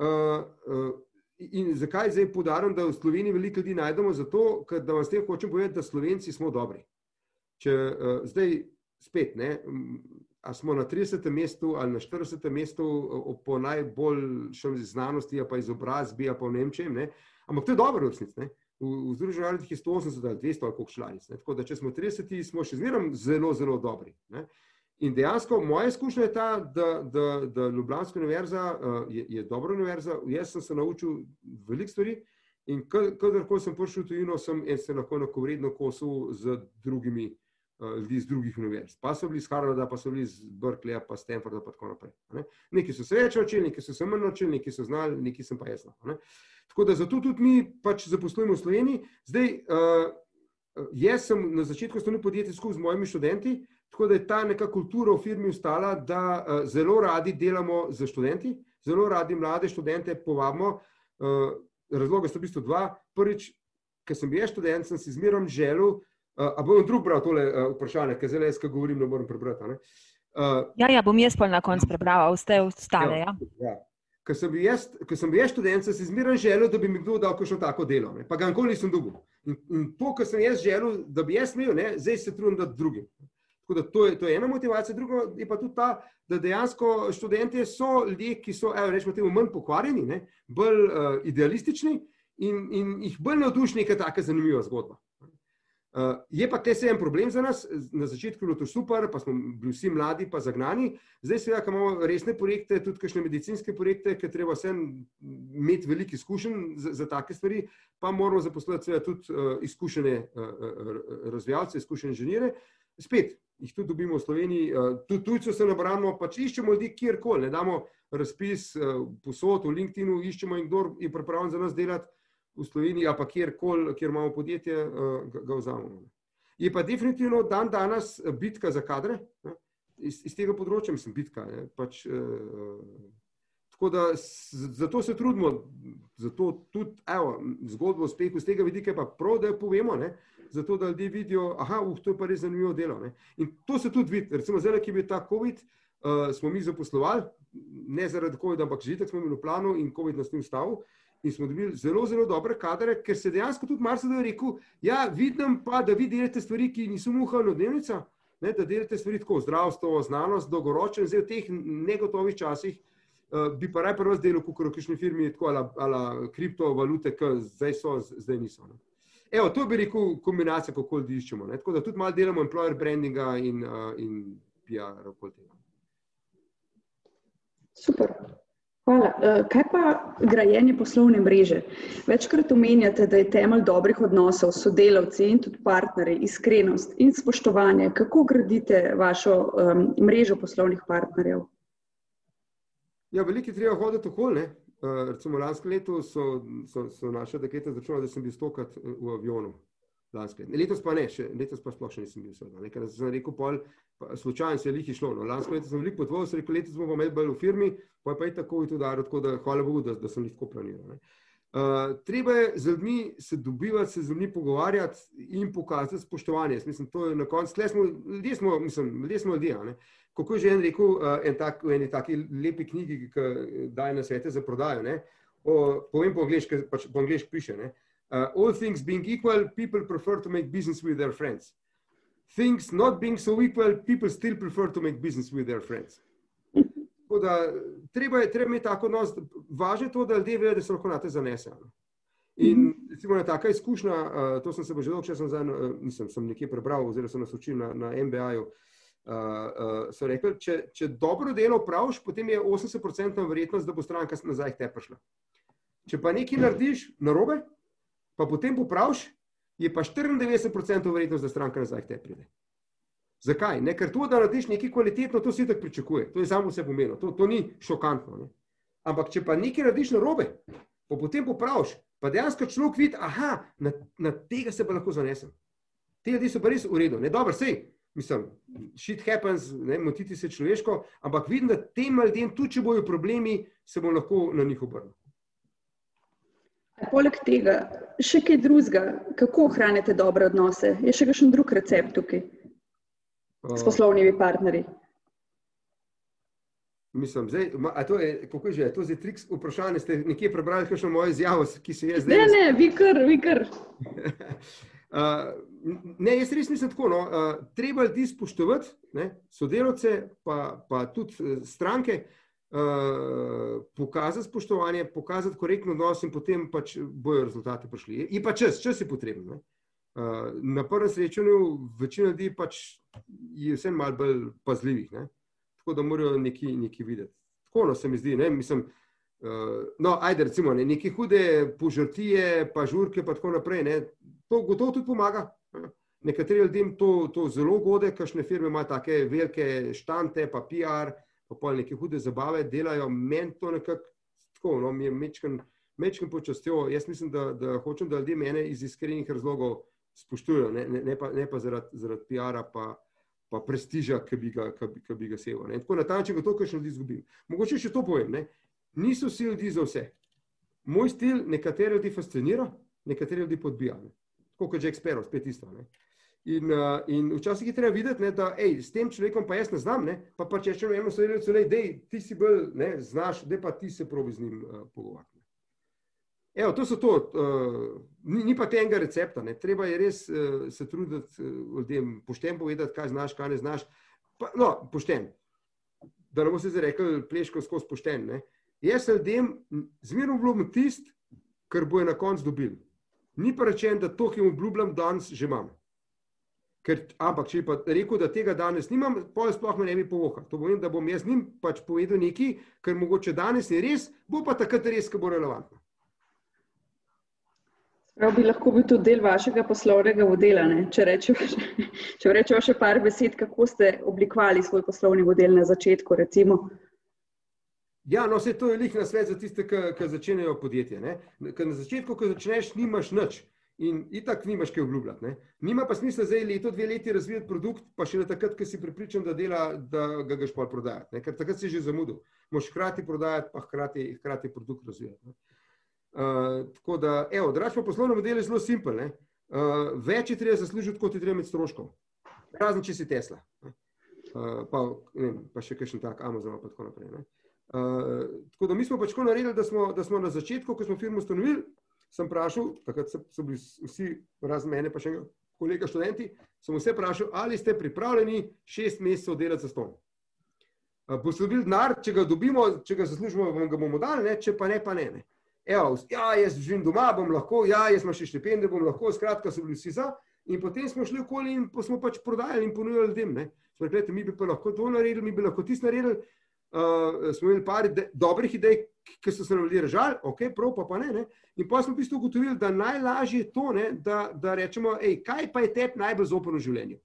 Speaker 3: In zakaj zdaj poudarjam, da v Sloveniji veliko ljudi najdemo? Zato, da vam s tem hočem povedati, da Slovenci smo dobri. Če zdaj spet, a smo na 30. mestu ali na 40. mestu po najboljšem znanosti, pa izobrazbi, pa v Nemčem, ampak to je dobro v resnici. V Združenih narodih je 180 ali 200 ali koliko članic. Tako da če smo 30, smo še zmeraj zelo, zelo dobri. In dejansko moja izkušnja je ta, da Ljubljanska univerza je dobra univerza. Jaz sem se naučil veliko stvari in kadarkoli sem prišel v tujino, sem se lahko enakovredno kosil z drugimi ljudi iz drugih univerz. Pa so bili iz Harvarda, pa so bili iz Berkeleyja, pa Stanforda, pa tako naprej. Neki so se več naučili, neki so se manj naučili, neki so znali, neki sem pa jaz znal. Tako da zato tudi mi pač zaposlujemo v Sloveniji. Zdaj, jaz sem na začetku ustanovil podjetje skupaj z mojimi študenti, tako da je ta neka kultura v firmi ostala, da zelo radi delamo z študenti, zelo radi mlade študente povabimo. Razloga sta v bistvu dva. Prvič, ker sem bil študent, sem si zmeraj želel, a bom drug bral tole vprašanje, ker zdaj jaz, ko govorim, ne moram prebrati.
Speaker 4: Ja, bom jaz pa na koncu prebrala, ste ostale.
Speaker 3: Ja. Ker sem bil jaz študent, sem si zmeraj želel, da bi mi kdo dal kakšno tako delo, pa ga nikoli nisem dobil. In to, kar sem jaz želel, da bi jaz imel, zdaj se trudim dati drugim. Tako da to je ena motivacija, druga je pa tudi ta, da dejansko študentje so ljudje, ki so, rečemo temu, manj pokvarjeni, bolj idealistični in jih bolj navduši neka taka zanimiva zgodba. Je pa tukaj se en problem za nas, na začetku je bilo to super, pa smo bili vsi mladi pa zagnani, zdaj seveda, ko imamo resne projekte, tudi kakšne medicinske projekte, ker treba vsem imeti veliko izkušenj za take stvari, pa moramo zaposliti seveda tudi izkušene razvijalce, izkušene inženire. Spet, jih tudi dobimo v Sloveniji, tudi tujcev se nabramo, pač iščemo ljudi kjerkoli, damo razpis posod v LinkedInu, iščemo in kdor je pripravljen za nas delati v Sloveniji, a pa kjerkoli, kjer imamo podjetje, ga vzamemo. Je pa definitivno dan danes bitka za kadre, iz tega področja, mislim, bitka. Pač, tako da zato se trudimo, zato tudi, zgodbo o uspehu z tega vidika je pa prav, da jo povemo, zato da ljudje vidijo, to je pa res zanimivo delo. In to se tudi vidi, recimo zdaj, ki je bil ta COVID, smo mi zaposlovali, ne zaradi COVID, ampak že tako smo imeli v planu in COVID nas ni ustavil. In smo dobili zelo, zelo dobre kadre, ker se dejansko tudi marsikdo je rekel, ja, vidim pa, da vi delate stvari, ki niso muha enodnevnica, da delate stvari tako, zdravstvo, znanost, dolgoročno, zdaj v teh negotovih časih bi pa raj pri vas delal, kakor v kakšni firmi, tako ala kriptovalute, ki zdaj so, zdaj niso. Ne. Evo, to bi rekel kombinacija, kako ljudi iščemo. Ne. Tako da tudi malo delamo employer brandinga in PR okoli tega.
Speaker 2: Super. Hvala. Kaj pa grajenje poslovne mreže? Večkrat omenjate, da je temelj dobrih odnosov s sodelavci in tudi partnerji, iskrenost in spoštovanje. Kako gradite vašo mrežo poslovnih partnerjev?
Speaker 3: Ja, veliko je treba hoditi okoli, ne. Recimo lansko leto so naše dekleta začela, da sem bil 100-krat v avionu. Letos pa ne, letos pa sploh še nisem bil seveda. Ker sem rekel, slučajno se je lih išlo. Lansko leto sem veliko potoval, sem rekel, letos bomo imeli bolj v firmi, pa je tako in tudi, tako da hvala Bogu, da sem jih tako planiral. Treba je z ljudmi se dobivati, se z ljudmi pogovarjati in pokazati spoštovanje. Mislim, to je na koncu, ljudje smo ljudje. Kako je že en rekel v eni taki lepi knjigi, ki daje na svete za prodajo, povem po angleški piše, all things being equal, people prefer to make business with their friends. Things not being so equal, people still prefer to make business with their friends. Tako da, treba imeti tako odnos, važno je to, da ljudje vejo, da se lahko na te zanese. In recimo ena taka izkušnja, to sem se pa že dolgo časa sem nekje prebral, oziroma sem nas učil na MBA-ju, so rekli, če dobro delo praviš, potem je 80% verjetnost, da bo stranka nazaj k tebi prišla. Če pa nekaj narediš narobe, pa potem popraviš, je pa 94% verjetnost, da stranka nazaj k tebi pride. Zakaj? Ker to, da narediš nekaj kvalitetno, to si tako pričakuje. To je samo vse pomenilo. To ni šokantno. Ne? Ampak če pa nekaj narediš narobe, pa potem popraviš, pa dejansko človek vidi, aha, na tega se pa lahko zanesem. Te ljudi so pa res v redu. Dobro, sej, mislim, shit happens, motiti se človeško, ampak vidim, da tem ljudem, tudi če bojo problemi, se bo lahko na njih obrnil.
Speaker 2: Poleg tega, še kaj drugega, kako ohranjate dobre odnose? Je še kakšen drug recept tukaj s poslovnimi partnerji?
Speaker 3: Mislim, zdaj, kako je že, to je trik vprašanje, ste nekje prebrali kakšno mojo izjavo, ki se je zdaj...
Speaker 2: Ne, vi kar.
Speaker 3: Ne, jaz res mislim tako, treba ljudi spoštovati, sodelavce, pa tudi stranke, pokazati spoštovanje, pokazati korektno odnos in potem pač bojo rezultati prišli. In pa čas je potreben. Na prvem srečanju večina ljudi pač je vsem malo bolj pazljivih, tako da morajo nekaj videti. Tako se mi zdi, mislim, ajde recimo, neke hude požrtije, pa žurke, pa tako naprej, to gotovo tudi pomaga. Nekateri ljudem to zelo gode, kakšne firme imajo take velike štante, pa PR, pa pol neke hude zabave delajo, meni to nekako tako, mi je mečken počastjo. Jaz mislim, da hočem, da ljudje mene iz iskrenih razlogov spoštujejo, ne pa zaradi PR-a pa prestiža, ki bi ga seval. Tako na ta način gotovo kakšen ljudi izgubim. Mogoče še to povem, niso vsi ljudi za vse. Moj stil nekatere ljudi fascinira, nekatere ljudi podbija. Tako kot Jack Sparrow, spet isto. In včasih je treba videti, da s tem človekom pa jaz ne znam, pa če še eno sodelavcu, ti si bolj znaš, pa ti se probi z njim pogovarjati. Evo, to so to. Ni pa tega recepta. Treba je res se truditi ljudem pošten povedati, kaj znaš, kaj ne znaš. Pošten. Da ne bo se zdaj rekel pleško skozi pošten. Jaz ljudem zmerno obljubim tisto, kar bojo na koncu dobili. Ni pa rečen, da to, ki jim obljubljam, danes že imam. Ampak, če je pa rekel, da tega danes nimam, pa sploh me ne bi povohal. To pomeni, da bom jaz njim pač povedal nekaj, kar mogoče danes ni res, bo pa takrat res, ki bo relevantno.
Speaker 2: Prav bi lahko bil tudi del vašega poslovnega modela, če rečemo še par besed, kako ste oblikovali svoj poslovni model na začetku, recimo.
Speaker 3: Ja, vse to je lih na svet za tiste, ki začenjajo podjetje. Ker na začetku, ko začneš, nimaš nič in itak nimaš kaj obljubljati. Nima pa smisla zdaj leto, 2 leti razvijati produkt, pa še takrat, ko si prepričan, da ga gaš pol prodajati. Ker takrat si že zamudil. Moš hkrati prodajati, pa hkrati produkt razvijati. Tako da, drugače pa poslovni model je zelo simpel. Več je treba zaslužiti, kot je treba imeti stroškov. Razen, če si Tesla. pa še kakšen tak Amazon pa tako naprej. Tako da mi smo pač tako naredili, da smo na začetku, ko smo firmo ustanovili, sem vprašal, takrat so bili vsi razen mene, pa še kolega študenti, sem vse vprašal, ali ste pripravljeni 6 mesecev delati za ston. Boste dobili denar, če ga dobimo, če ga zaslužimo, vam ga bomo dali, ne? Če pa ne, pa ne. Evo, jaz živim doma, bom lahko, jaz imam še štipendije, bom lahko, skratka so bili vsi za. In potem smo šli okoli in smo pač prodajali in ponujali ljudem. Smo rekli, mi bi pa lahko to naredili, mi bi lahko tisto naredili. Smo imeli par dobrih idej, ki so se nam ljudje režali, ok, prav pa ne. In pa smo v bistvu ugotovili, da najlažje je to, da rečemo, kaj pa je tebi najbolj zoprno v življenju.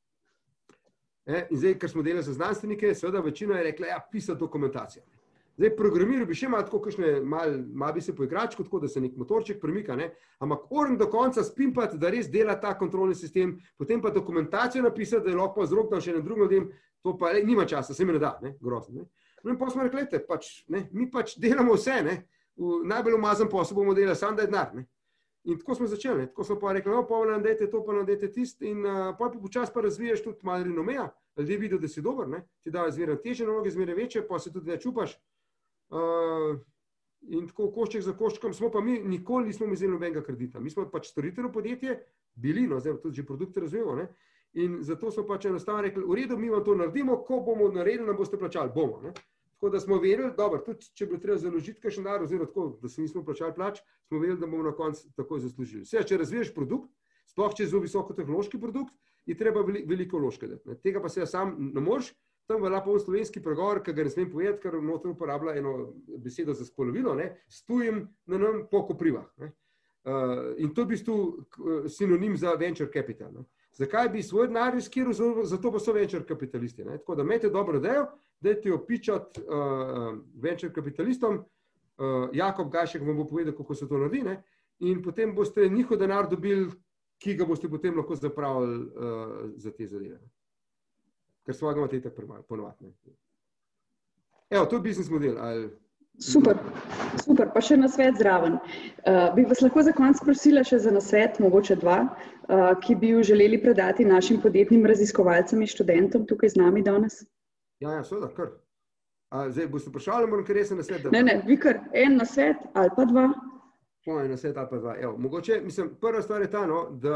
Speaker 3: In zdaj, ker smo delali za znanstvenike, seveda večina je rekla, pisati dokumentacijo. Zdaj, programiral bi še malo tako, malo bi se poigračko, tako da se nek motorček premika, ampak oren do konca spimpati, da res dela ta kontrolni sistem, potem pa dokumentacijo napisati, da je lahko zroknal še na drugem ljudem, to pa nima časa, se mi ne da, grozno. No in pa smo rekli, mi pač delamo vse, v najbolj umazan posel bomo delali, samo da je denar. In tako smo začeli, tako smo pa rekli, pa nam dajte to, pa nam dajte tist in pa počas pa razviješ tudi malo renomeja, ljudje vidijo, da si dober, ti dajo zmeraj težje naloge, zmeraj večje, pa se tudi več upaš. In tako košček za koščkom smo pa mi nikoli nismo vzeli nobenega kredita. Mi smo pač storitveno podjetje bili, zdaj tudi že produkte razvijamo, in zato smo pač enostavno rekli, v redu, mi vam to naredimo, ko bomo naredili, nam boste plačali, bomo. Tako da smo verjeli, dobro, tudi če bi treba založiti kakšen denar, oziroma tako, da se nismo plačali plač, smo verjeli, da bomo na koncu takoj zaslužili. Vse, če razviješ produkt, sploh če je zelo visokotehnološki produkt, je treba veliko vložka dati. Tega pa se sam ne moreš. Tam velja poln slovenski pregovor, ki ga ne smem povedati, ker noter uporablja eno besedo za spolovilo, stojim na nam po koprivah. In to je v bistvu sinonim za venture capital. Zakaj bi svoj denar riskiral, zato pa so venture kapitalisti. Tako da imejte dobro idejo, dajte jo pičati venture kapitalistom, Jakob Gajšek vam bo povedal, kako se to naredi, in potem boste njihov denar dobili, ki ga boste potem lahko zapravili za te zadeve. Ker svojega imate tako ponovati. Evo, to je biznis model.
Speaker 2: Super, pa še nasvet zraven. Bi vas lahko za konec prosila še za nasvet, mogoče 2, ki bi jo želeli predati našim podjetnim raziskovalcem in študentom tukaj z nami danes?
Speaker 3: Ja, seveda, kar. Zdaj boste vprašali, moram kar resen nasvet?
Speaker 2: Ne, vi kar en nasvet ali pa 2.
Speaker 3: En nasvet ali pa 2. Evo, mogoče, prva stvar je ta,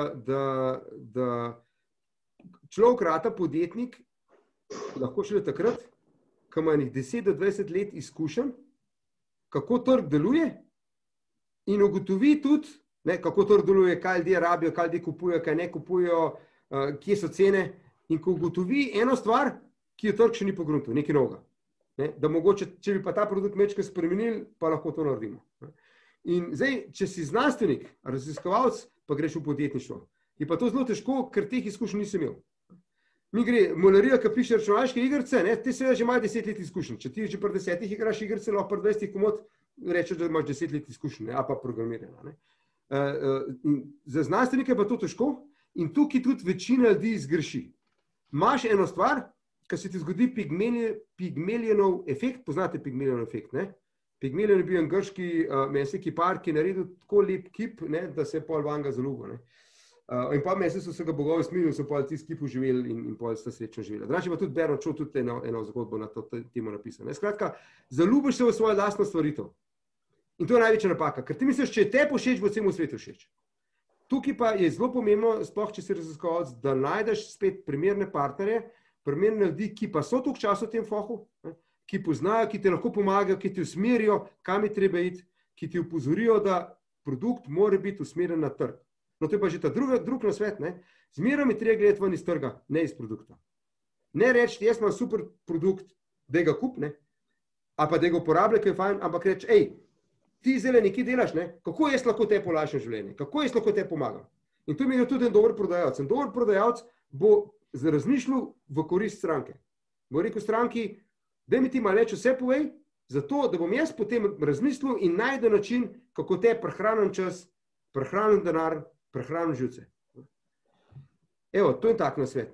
Speaker 3: da človek rata podjetnik lahko šele takrat, ko ima 10 do 20 let izkušenj, kako trg deluje in ugotovi tudi, kako trg deluje, kaj ljudje rabijo, kaj ljudje kupujejo, kaj ne kupujejo, kje so cene, in ko ugotovi eno stvar, ki jo trg še ni pogruntil, nekaj novega. Da mogoče, če bi pa ta produkt mečkaj spremenili, pa lahko to naredimo. In zdaj, če si znanstvenik, raziskovalec, pa greš v podjetništvo, je pa to zelo težko, ker teh izkušenj nisem imel. Mi gre, molarija, ki piše računalniške igrice, ti seveda že imajo 10 let izkušenj. Če ti že pri 10 igraš igrice, lahko pri 20 komot rečeš, da imaš 10 let izkušenj, a pa programirano. Za znanstvenike pa to težko in tukaj tudi večina ljudi zgreši. Imaš eno stvar, ki se ti zgodi Pygmalionov efekt, poznate Pygmalionov efekt, Pygmalion je bil en grški mesni kipar, ki je naredil tako lep kip, da se je pol vanga zaljubil. In pa mesec so se ga bogovi smilili, so pa ti skipu živeli in pol sta srečno živela. Drugače pa tudi Bernard Shaw tudi eno zgodbo na to temo napisal. Skratka, zaljubiš se v svojo lastno stvaritev. In to je največja napaka, ker ti misliš, če je tebi všeč, bo celemu svetu všeč. Tukaj pa je zelo pomembno, sploh če si raziskovalec, da najdeš spet primerne partnerje, primerne ljudi, ki pa so toliko časa v tem fohu, ki poznajo, ki ti lahko pomagajo, ki ti usmerijo, kam je treba iti, ki ti opozorijo, da produkt mora biti usmerjen na trg. No, to je pa že ta drug nasvet, zmeraj mi treba gledati ven iz trga, ne iz produkta. Ne reči, jaz imam super produkt, da ga kup, a pa da ga uporabljaj, ki je fajn, ampak reči, ti zdaj nekaj delaš, kako jaz lahko te olajšam življenje, kako jaz lahko te pomagam. In to mi je tudi en dober prodajalec. En dober prodajalec bo razmišljal v korist stranke. Bo rekel stranki, daj mi ti malo več vse povej, zato da bom jaz potem razmislil in najdel način, kako te prehranim čas, prehranim denar, prehranim živce. Evo, to je tak nasvet.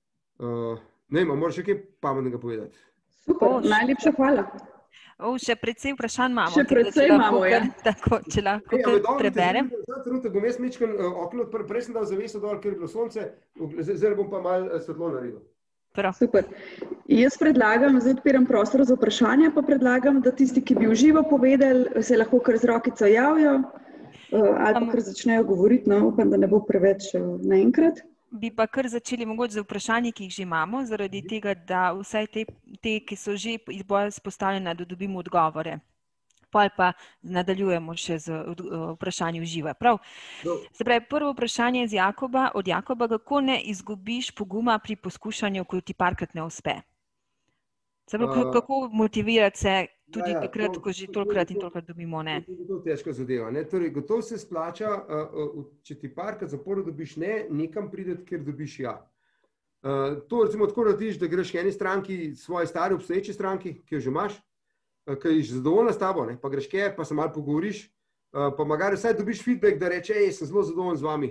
Speaker 3: Ne vem, moraš še kaj pametnega povedati.
Speaker 2: Super, najlepša hvala.
Speaker 4: Še precej vprašanj imamo.
Speaker 2: Še precej imamo, ja.
Speaker 4: Tako, če lahko preberem.
Speaker 3: Trenutek bom jaz mečkan okno odprl, prej sem dal zaveso dol, ker je bilo sonce, zdaj bom pa malo svetlo naredil.
Speaker 2: Super. Jaz predlagam, zdaj odpiram prostor za vprašanja, pa predlagam, da tisti, ki bi v živo povedali, se lahko kar z rokico javijo ali pa kar začnejo govoriti, no, upam, da ne bo preveč naenkrat.
Speaker 4: Bi pa kar začeli mogoče z vprašanji, ki jih že imamo, zaradi tega, da vsaj te ki so že bolj izpostavljena, da dobimo odgovore. Pol pa nadaljujemo še z vprašanji v živo. Prav. Se pravi, prvo vprašanje je od Jakoba, kako ne izgubiš poguma pri poskušanju, ko ti parkrat ne uspe? Se pravi, kako motivirati se tudi takrat, ko že tolikrat in tolikrat dobimo ne?
Speaker 3: To je težka zadeva. Torej, gotovo se splača, če ti parkrat zapored dobiš ne, nekam prideti, kjer dobiš ja. To recimo tako narediš, da greš eni stranki, svoji stari obstoječi stranki, ki jo že imaš, ki je zadovoljna s tabo, pa greš kje, pa se malo pogovoriš, pa magari vsaj dobiš feedback, da reče, sem zelo zadovoljen z vami.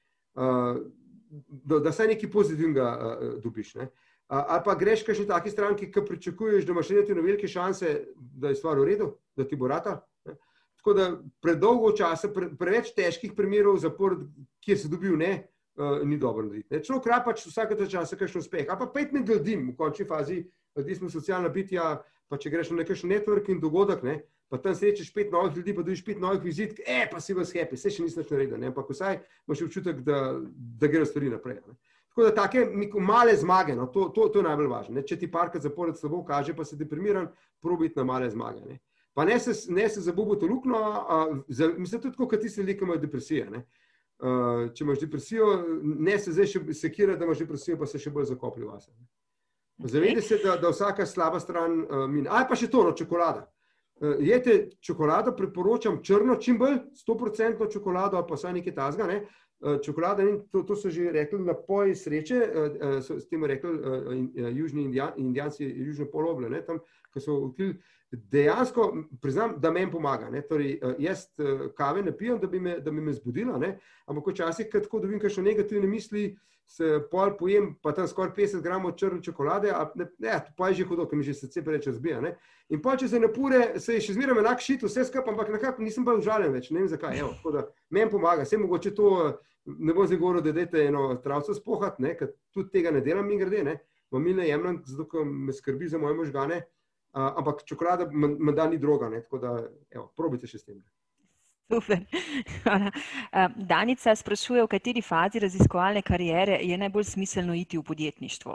Speaker 3: Da vsaj nekaj pozitivnega dobiš. Ali pa greš kakšni taki stranki, ki pričakuješ, da imaš relativno velike šanse, da je stvar v redu, da ti bo rata. Tako da predolgo časa, preveč težkih primerov zapored, kjer se dobil ne, ni dobro narediti. Človek rad pač vsakega časa kakšen uspeh. Ali pa 5 med ljudem v končni fazi, ljudje smo socialna bitja, pa če greš na nekakšen networking dogodek, pa tam srečeš 5 novih ljudi, pa dobiš 5 novih vizit, pa si vas happy, se še nisi nič naredil, ampak vsaj imaš občutek, da gre stvari naprej. Tako da take male zmage, to je najbolj važno. Če ti parkrat zapored slabo kaže, pa si deprimiran, probiti na male zmage. Pa ne se zabubiti v luknjo, mislim tudi tako, kot tisti ljudje, ki imajo depresijo. Če imaš depresijo, ne se zdaj še sekira, da imaš depresijo, pa se še bolj zakoplji vase. Zavedaj se, da vsaka slaba stran mine. Ali pa še to, čokolada. Jete čokolado, priporočam črno čim bolj, 100% čokolado, ali pa vsaj nekaj tazga. Čokolada, to so že rekli napoj sreče, so s tem rekli južni indijanci, južno poloblo, tam, ko so odkrili, dejansko priznam, da meni pomaga. Torej, jaz kave ne pijem, da bi me zbudila, ampak včasih, ko tako dobim kakšne negativne misli, se pol pojem, pa tam skoraj 50 gramov črne čokolade, pa je že hudo, ker mi že srce preveč razbija. In pol čez ene pure se je še zmeraj enak šit, vse skupaj, ampak nekako nisem pa užaljen več, ne vem zakaj. Tako da meni pomaga, vse mogoče to, ne bo zdaj govoril, da dajte eno travco spohati, ker tudi tega ne delam in grede, mamil ne jemljem, zato ker me skrbi za moje možgane, ampak čokolada menda ni droga, tako da, probajte še s tem.
Speaker 4: Super. Danica sprašuje, v kateri fazi raziskovalne kariere je najbolj smiselno iti v podjetništvo?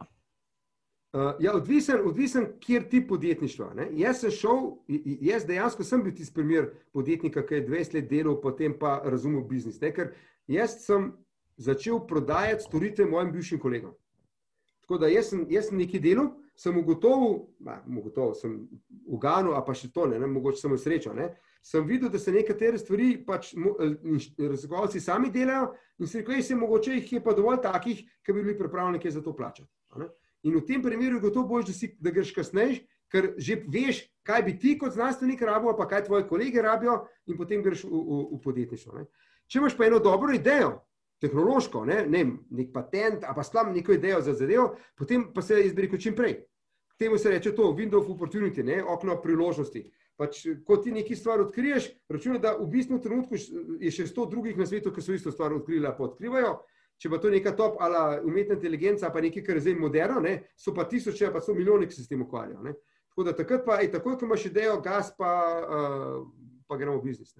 Speaker 3: Odvisen, kjer ti podjetništva. Jaz dejansko sem bil tisti primer podjetnika, ki je 20 let delal, potem pa razumel biznis. Ker jaz sem začel prodajati storitve mojim bivšim kolegom. Tako da jaz sem nekaj delal, sem ugotovil, sem uganil, a pa še to, mogoče sem srečal. Sem videl, da se nekatere stvari pač raziskovalci sami delajo in se rekel, mogoče jih je pa dovolj takih, ki bi bili pripravljeni nekaj za to plačati. In v tem primeru je gotovo boljše, da greš kasneje, ker že veš, kaj bi ti kot znanstvenik rabil, pa kaj tvoji kolegi rabijo in potem greš v podjetništvo. Če imaš pa eno dobro idejo, tehnološko, nek patent, a pa sploh neko idejo za zadevo, potem pa se izberi čim prej. Temu se reče to window of opportunity, okno priložnosti. Pač, ko ti neki stvar odkriješ, računaj, da v bistvu trenutku je še 100 drugih na svetu, ki so isto stvar odkrili, pa odkrivajo. Če pa to neka top ala umetna inteligenca, pa nekaj, kar je zdaj moderno, so pa tisoče, pa so milijoni, ki se s tem ukvarjajo. Tako da takrat pa, takoj, ko imaš idejo, gas pa gremo v biznis.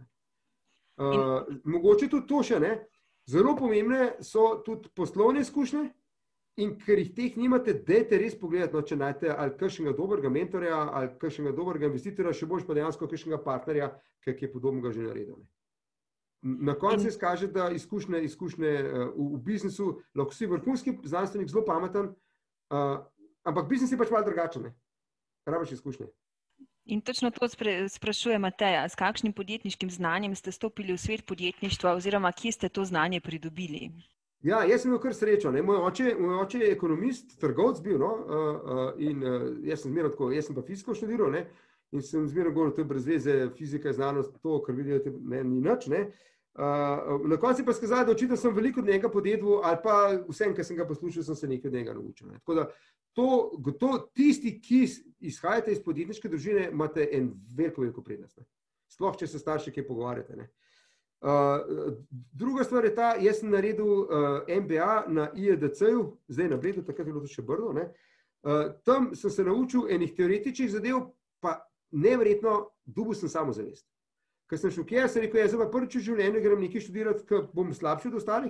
Speaker 3: Mogoče tudi to še, zelo pomembne so tudi poslovne izkušnje in ker jih teh nimate, dajte res pogledati, če najdete ali kakšnega dobrega mentorja, ali kakšnega dobrega investitorja, še boljš pa dejansko kakšnega partnerja, ki je podobnega že naredil. Na koncu se izkaže, da izkušnje v biznisu, lahko si vrhunski znanstvenik, zelo pameten, ampak biznis je pač malo drugačen. Rabiš izkušnje.
Speaker 4: In točno to sprašuje Mateja, s kakšnim podjetniškim znanjem ste stopili v svet podjetništva oziroma kje ste to znanje pridobili?
Speaker 3: Ja, jaz sem imel kar srečo. Moj oče je ekonomist, trgovec bil, in jaz sem zmerno tako, jaz sem pa fiziko študiral, in sem zmerno govoril, to je brez veze, fizika je znanost, to, kar vidite, ni nič. Na koncu pa skazali, da očitno sem veliko od njega podjedil, ali pa vsem, kar sem ga poslušal, sem se nekaj od njega naučil. Tako da tisti, ki izhajate iz podjetniške družine, imate en veliko prednost. Sploh, če se starši kaj pogovarjate. Druga stvar je ta, jaz sem naredil MBA na IEDC-ju, zdaj na Bledu, takrat je bilo to še Brdo, Tam sem se naučil enih teoretičnih zadev, pa neverjetno dobil sem samozavest. Ker sem šel, sem rekel, zdaj pa prvič v življenju grem nekaj študirati, ker bom slabši od ostalih.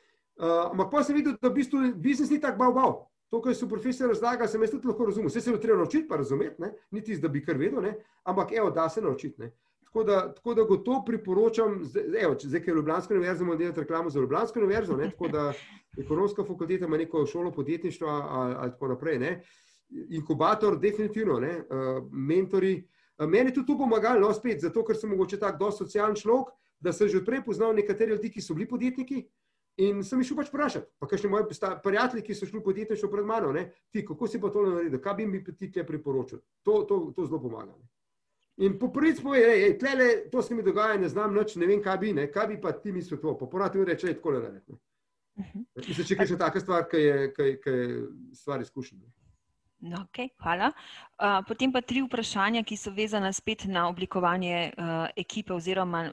Speaker 3: Ampak pa sem videl, da v bistvu biznis ni tak bav. To, kar so profesor razlagali, sem jaz tudi lahko razumel. Vse se je treba naučiti, pa razumeti, ni tisto, da bi kar vedel, ampak da se naučiti. Tako da gotovo priporočam, zdaj, ker je Ljubljanska univerza, imamo delati reklamo za Ljubljansko univerzo, tako da ekonomska fakulteta ima neko šolo podjetništva ali tako naprej. Inkubator, definitivno, mentori. Meni je tudi to pomagalo, spet, zato ker sem mogoče tak dosti socialen človek, da sem že odprej poznal nekateri ljudi, ki so bili podjetniki. In sem jih šel pač vprašati, pa kakšni moji prijatelji, ki so šli v podjetništvo pred mano, ti, kako si pa to naredil, kaj bi mi ti tle priporočil? To zelo pomaga. In po prvič povej, tlele, to se mi dogaja, ne znam nič, ne vem, kaj bi pa ti mi svetoval, pa ponavadi mi reče, tako ne narediti. Mislim, če je kakšna taka stvar, ki je stvar izkušenja.
Speaker 4: Ok, hvala. Potem pa 3 vprašanja, ki so vezana spet na oblikovanje ekipe oziroma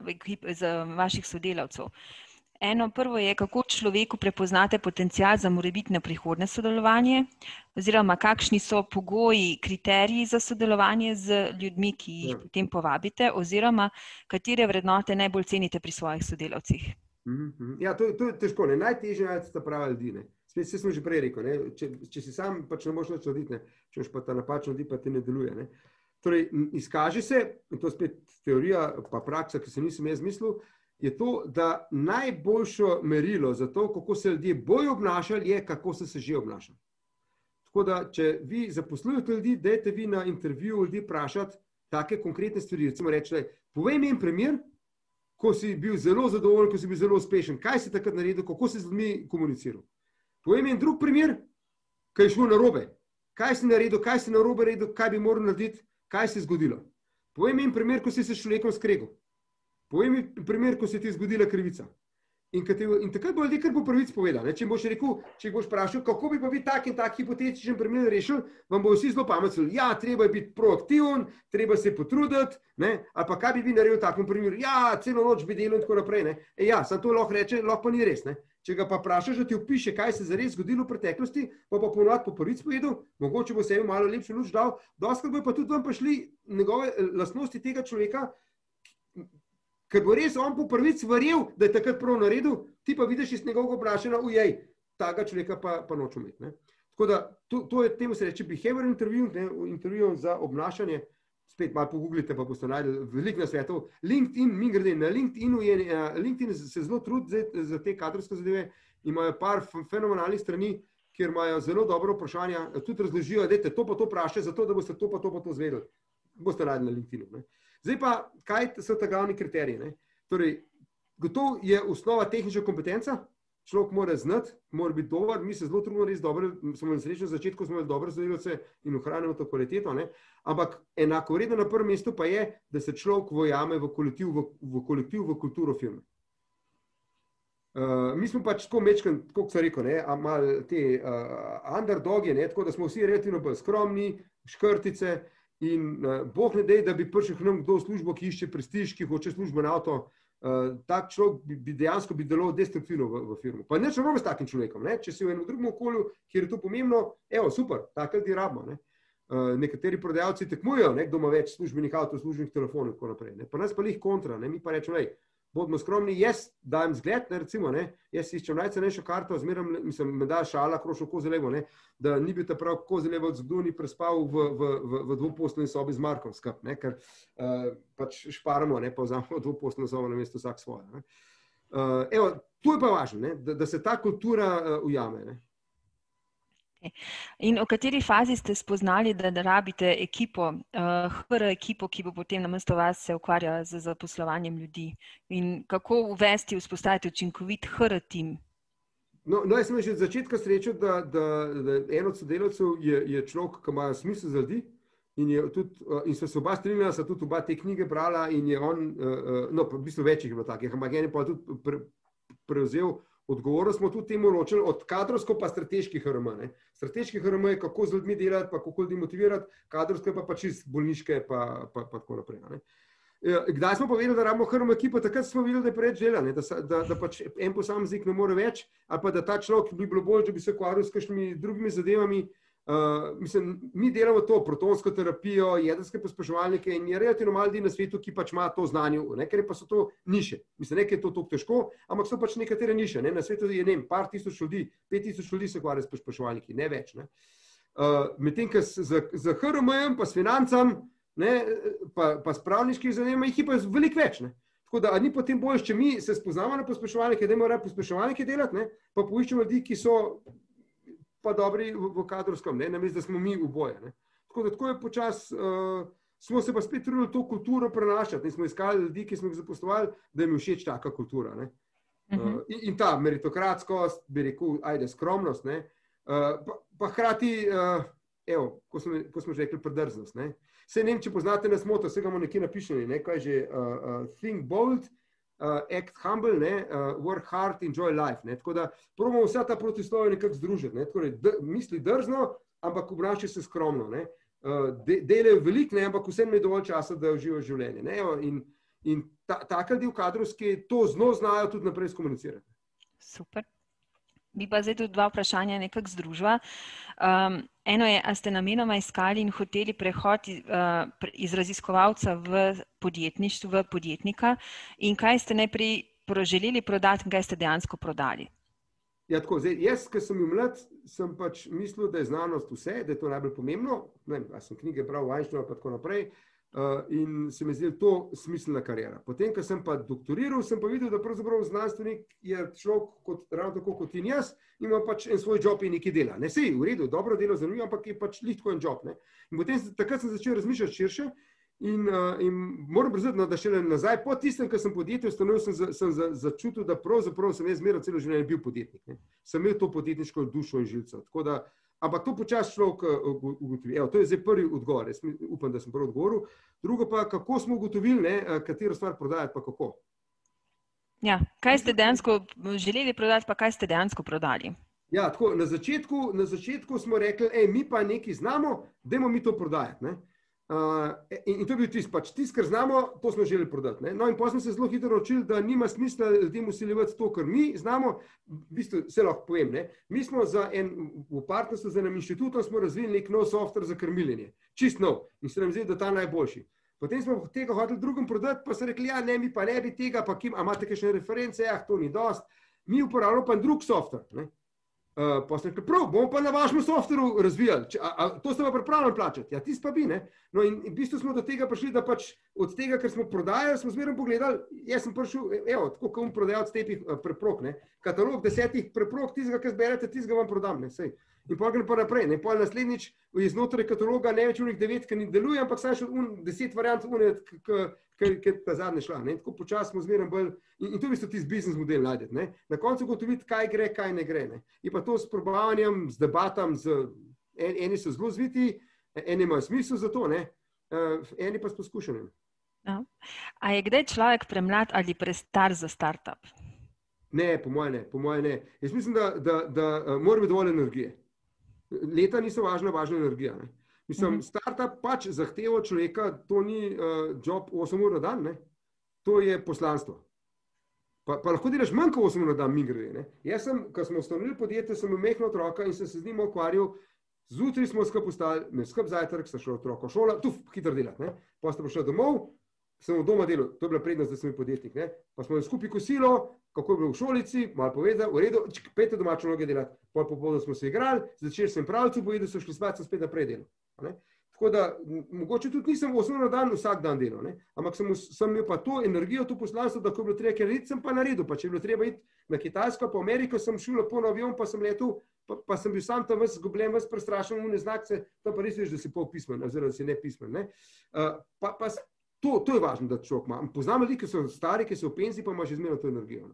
Speaker 4: vaših sodelavcev. Prvo je, kako človeku prepoznate potencial za morebitne prihodnje sodelovanje, oziroma kakšni so pogoji, kriteriji za sodelovanje z ljudmi, ki jih potem povabite, oziroma katere vrednote najbolj cenite pri svojih sodelavcih.
Speaker 3: Ja, to je težko. Najtežje je sta prava ljudi. Spet se smo že prej rekel, če si sam pač ne moš nič narediti, če imaš pa ta napačno ljudi, pa ti ne deluje. Torej, izkaže se, in to spet teorija pa praksa, ki se nisem jaz mislil, je to, da najboljšo merilo za to, kako se ljudje bojo obnašali, je, kako so se že obnašali. Tako da, če vi zaposlujete ljudi, dajte vi na intervju ljudi vprašati take konkretne stvari. Recimo reči, povej mi en primer, ko si bil zelo zadovoljen, ko si bil zelo uspešen, kaj si takrat naredil, kako si z ljudmi komuniciral. Povej mi en drug primer, kaj je šlo narobe. Kaj si naredil, kaj si narobe naredil, kaj bi moral narediti, kaj se je zgodilo. Povej mi en primer, ko si se s človekom skregal. Povej mi primer, ko se ti je zgodila krivica. In takrat bo ljudje kar po prvic povedal. Če boš rekel, če boš vprašal, kako bi pa vi tak in tak hipotetičen primer rešil, vam bo vsi zelo pametni. Ja, treba je biti proaktiven, treba se potruditi, ali pa kaj bi vi naredil v takem primeru. Ja, celo noč bi delal in tako naprej. Ja, sam to lahko reče, lahko pa ni res. Če ga pa vprašaš, da ti opiše, kaj se zares zgodilo v preteklosti, pa ponovadi po prvic povedal, mogoče bo se jim malo lepšo luč dal, dostakrat bo pa tudi vam prišli njegove lastnosti tega človeka, ker bo res on po prvic verjel, da je takrat prav naredil, ti pa vidiš iz njegovega vprašanja, taga človeka pa noč umeti. Tako da, to je temu se reče behavior intervju za obnašanje, spet malo pogooglite, pa boste najdeli veliko nasvetov. LinkedIn, mi grede, na LinkedIn se zelo trudi za te kadrovske zadeve, imajo par fenomenalnih strani, kjer imajo zelo dobro vprašanja, tudi razložijo, dajte to pa to vprašaj, zato da boste to pa to zvedeli. Boste najdeli na LinkedInu. Zdaj pa, kaj so ta glavni kriteriji? Torej, gotovo je osnova tehnična kompetenca, človek mora znati, mora biti dober, mi se zelo trudimo res dobro, smo na srečo na začetku, smo imeli dobre sodelavce in ohranimo to kvaliteto, ampak enako vredno na prvem mestu pa je, da se človek vojame v kolektiv, v kulturo firme. Mi smo pač tako mečkan, kot sem rekel, malo te underdogi, tako da smo vsi relativno bolj skromni, škrtice, in Bog ne dej, da bi prišel k nam kdo v službo, ki išče prestiž, ki hoče službo na avto, tak človek bi dejansko deloval destruktivno v firmu. Pa nič narobe s takim človekom, če si v enem drugem okolju, kjer je to pomembno, super, tako ljudi rabimo. Nekateri prodajalci tekmujejo, kdo ima več službenih avtov, službenih telefonov in tako naprej. Pa nas pa lih kontra, mi pa rečemo, bodimo skromni, jaz dajem zgled, recimo, jaz iščem najcenejšo karto, zmeram, mislim, me da šala krošno Kozelevo, da ni bil ta prav Kozelevo od zgdu, ni prespal v dvoposteljni sobi z Markom skup, ker pač šparamo, pa vzamemo dvoposteljno sobo na mesto vsak svoje. Evo, to je pa važno, da se ta kultura ujame.
Speaker 4: In v kateri fazi ste spoznali, da rabite ekipo, HR ekipo, ki bo potem namesto vas se ukvarjala z zaposlovanjem ljudi? In kako uvesti, vzpostaviti učinkovit HR tim?
Speaker 3: No, jaz sem že od začetka srečal, da en od sodelavcev je človek, ki ima smisel za ljudi in so se oba strinjala, so tudi oba te knjige brala in je on, v bistvu večjih je bilo takih, ampak en je pa tudi prevzel odgovornost, smo tudi temu ločili od kadrovsko pa strateških HRM. Strateških HRM je kako z ljudmi delati, pa kako ljudi motivirati, kadrovsko pa čist bolniške pa tako naprej. Kdaj smo povedali, da rabimo HRM ekipo, takrat smo videli, da je preveč dela, da pač en posameznik ne more več, ali pa da ta človek bi bilo bolj, če bi se ukvarjal s kakšnimi drugimi zadevami. Mi delamo to protonsko terapijo, jedrske pospeševalnike in je relativno malo ljudi na svetu, ki pač ima to znanje, ker pa so to niše. Nekaj je to tako težko, ampak so pač nekatere niše. Na svetu je par tisoč ljudi, 5000 ljudi se ukvarja s pospeševalniki, ne več. Medtem, ko z HRM-jem, pa s financam, pa s pravniških zanimami, jih je pa veliko več. Tako da ni potem bolj, če mi se spoznamo na pospeševalnike, da moramo pospeševalnike delati, pa poiščemo ljudi, ki so pa dobri v kadrovskem, namesto da smo mi v boje. Tako je počas, smo se pa spet trudili to kulturo prenašati in smo iskali ljudi, ki smo jih zaposlovali, da jim je všeč taka kultura. In ta meritokratskost, bi rekel, skromnost, pa hkrati, ko smo že rekli, predrznost. Saj ne vem, če poznate nas moto, vse ga imamo nekje napišeni, kaj že, think bold, act humble, work hard, enjoy life. Tako da probamo vsa ta protislovja nekako združiti. Misli drzno, ampak obnašaj se skromno. Delajo veliko, ampak vsem je dovolj časa, da uživajo življenje. In taka del kadrovski to znajo tudi naprej skomunicirati.
Speaker 4: Super. Bi pa zdaj tudi dva vprašanja nekako združila. Eno je, a ste namenoma iskali in hoteli prehod iz raziskovalca v podjetništvo, v podjetnika in kaj ste najprej želeli prodati in kaj ste dejansko prodali?
Speaker 3: Ja, tako, zdaj, jaz, ko sem bil mlad, sem pač mislil, da je znanost vse, da je to najbolj pomembno. Ne vem, sem knjige bral v Einsteinu pa tako naprej. In se mi zdi to smiselna karijera. Potem, ko sem pa doktoriral, sem pa videl, da pravzaprav znanstvenik je človek ravno tako kot in jaz, ima pač en svoj job in nekaj dela. Sej, v redu, dobro delo zanimivo, ampak je pač lihko en job. In potem takrat sem začel razmišljati širše in moram priznati, da šele nazaj, po tistem, ko sem podjetje ustanovil, sem začutil, da pravzaprav sem jaz zmeraj celo življenje bil podjetnik. Sem imel to podjetniško dušo in žilco. Tako da ampak to počasi človek ugotovi. To je zdaj prvi odgovor. Jaz upam, da sem prvi odgovoril. Drugo pa, kako smo ugotovili, katero stvar prodajati, pa kako.
Speaker 4: Ja, kaj ste dejansko želeli prodati, pa kaj ste dejansko prodali?
Speaker 3: Ja, tako, na začetku smo rekli, mi pa nekaj znamo, dajmo mi to prodajati. In to je bil tisto, kar znamo, to smo želeli prodati. No in potem smo se zelo hitro naučili, da nima smisla ljudem vsiljevati to, kar mi znamo. V bistvu se lahko povem, mi smo v partnerstvu z enim inštitutom smo razvili nek nov software za krmiljenje. Čist nov. In se nam zdi, da ta najboljši. Potem smo tega hoteli drugim prodati, pa so rekli, ne, mi pa ne bi tega, pa a imate kakšne reference, to ni dost. Mi uporabljamo pa drug software. Pa sem rekel, prav, bomo pa na vašem softveru razvijali. To ste pa pripravljeni plačati. Ja, tisti pa bi, No in v bistvu smo do tega prišli, da pač od tega, kar smo prodajali, smo zmeraj pogledali, jaz sem prišel, tako kot prodajalec tepih preprog, katalog 10 preprog, tistega, kar zberete, tistega vam prodam, sej. In potem pa naprej, pol naslednjič je znotraj kataloga ne več unih 9, ki ne deluje, ampak saj še 10 variant ki ta zadnje šla. Tako počasi smo zmeraj bolj, in to v bistvu tisti biznis model najdete. Na koncu ugotoviti, kaj gre, kaj ne gre. In pa to s probavanjem, s debatam, eni so zelo zviti, eni imajo smisel za to, eni pa s poskušanjem.
Speaker 4: A je kdaj človek premlad ali prestar za startup?
Speaker 3: Ne, po moje ne. Jaz mislim, da mora biti dovolj energije. Leta niso važna energija. Mislim, startup pač zahteva človeka, to ni job 8 ur na dan, to je poslanstvo. Pa lahko delaš manj kot 8 ur na dan, mi grede. Jaz sem, ko smo ustanovili podjetje, sem imel majhna otroka in sem se z njim ukvarjal. Zjutraj smo skupaj postali, imel skupaj zajtrk, sem šel otroka v šolo, tu hitro delati. Pa sem prišel domov, sem v doma delal, to je bila prednost, da sem bil podjetnik. Pa smo skupaj kosilo, kako je bilo v šolici, malo povedal, v redu, pejte domače naloge delati. Pol popoldne smo se igrali, začeli sem pravljico povedal, so šli spat, sem spet naprej delal. Tako da, mogoče tudi nisem 8 ur na dan vsak dan delal, ampak sem imel pa to energijo, to poslanstvo, da ko je bilo treba narediti, sem pa naredil. Pa če je bilo treba iti na Kitajsko, pa Ameriko, sem šel lepo na avion, pa sem letel, pa sem bil sam tam ves zgubljen, ves prestrašen, v neznakce, tam pa res veš, da si pol pismen, oziroma da si nepismen. To je važno, da človek ima. Poznam ljudi, ki so stari, ki so v penziji, pa ima že zmeraj to energijo.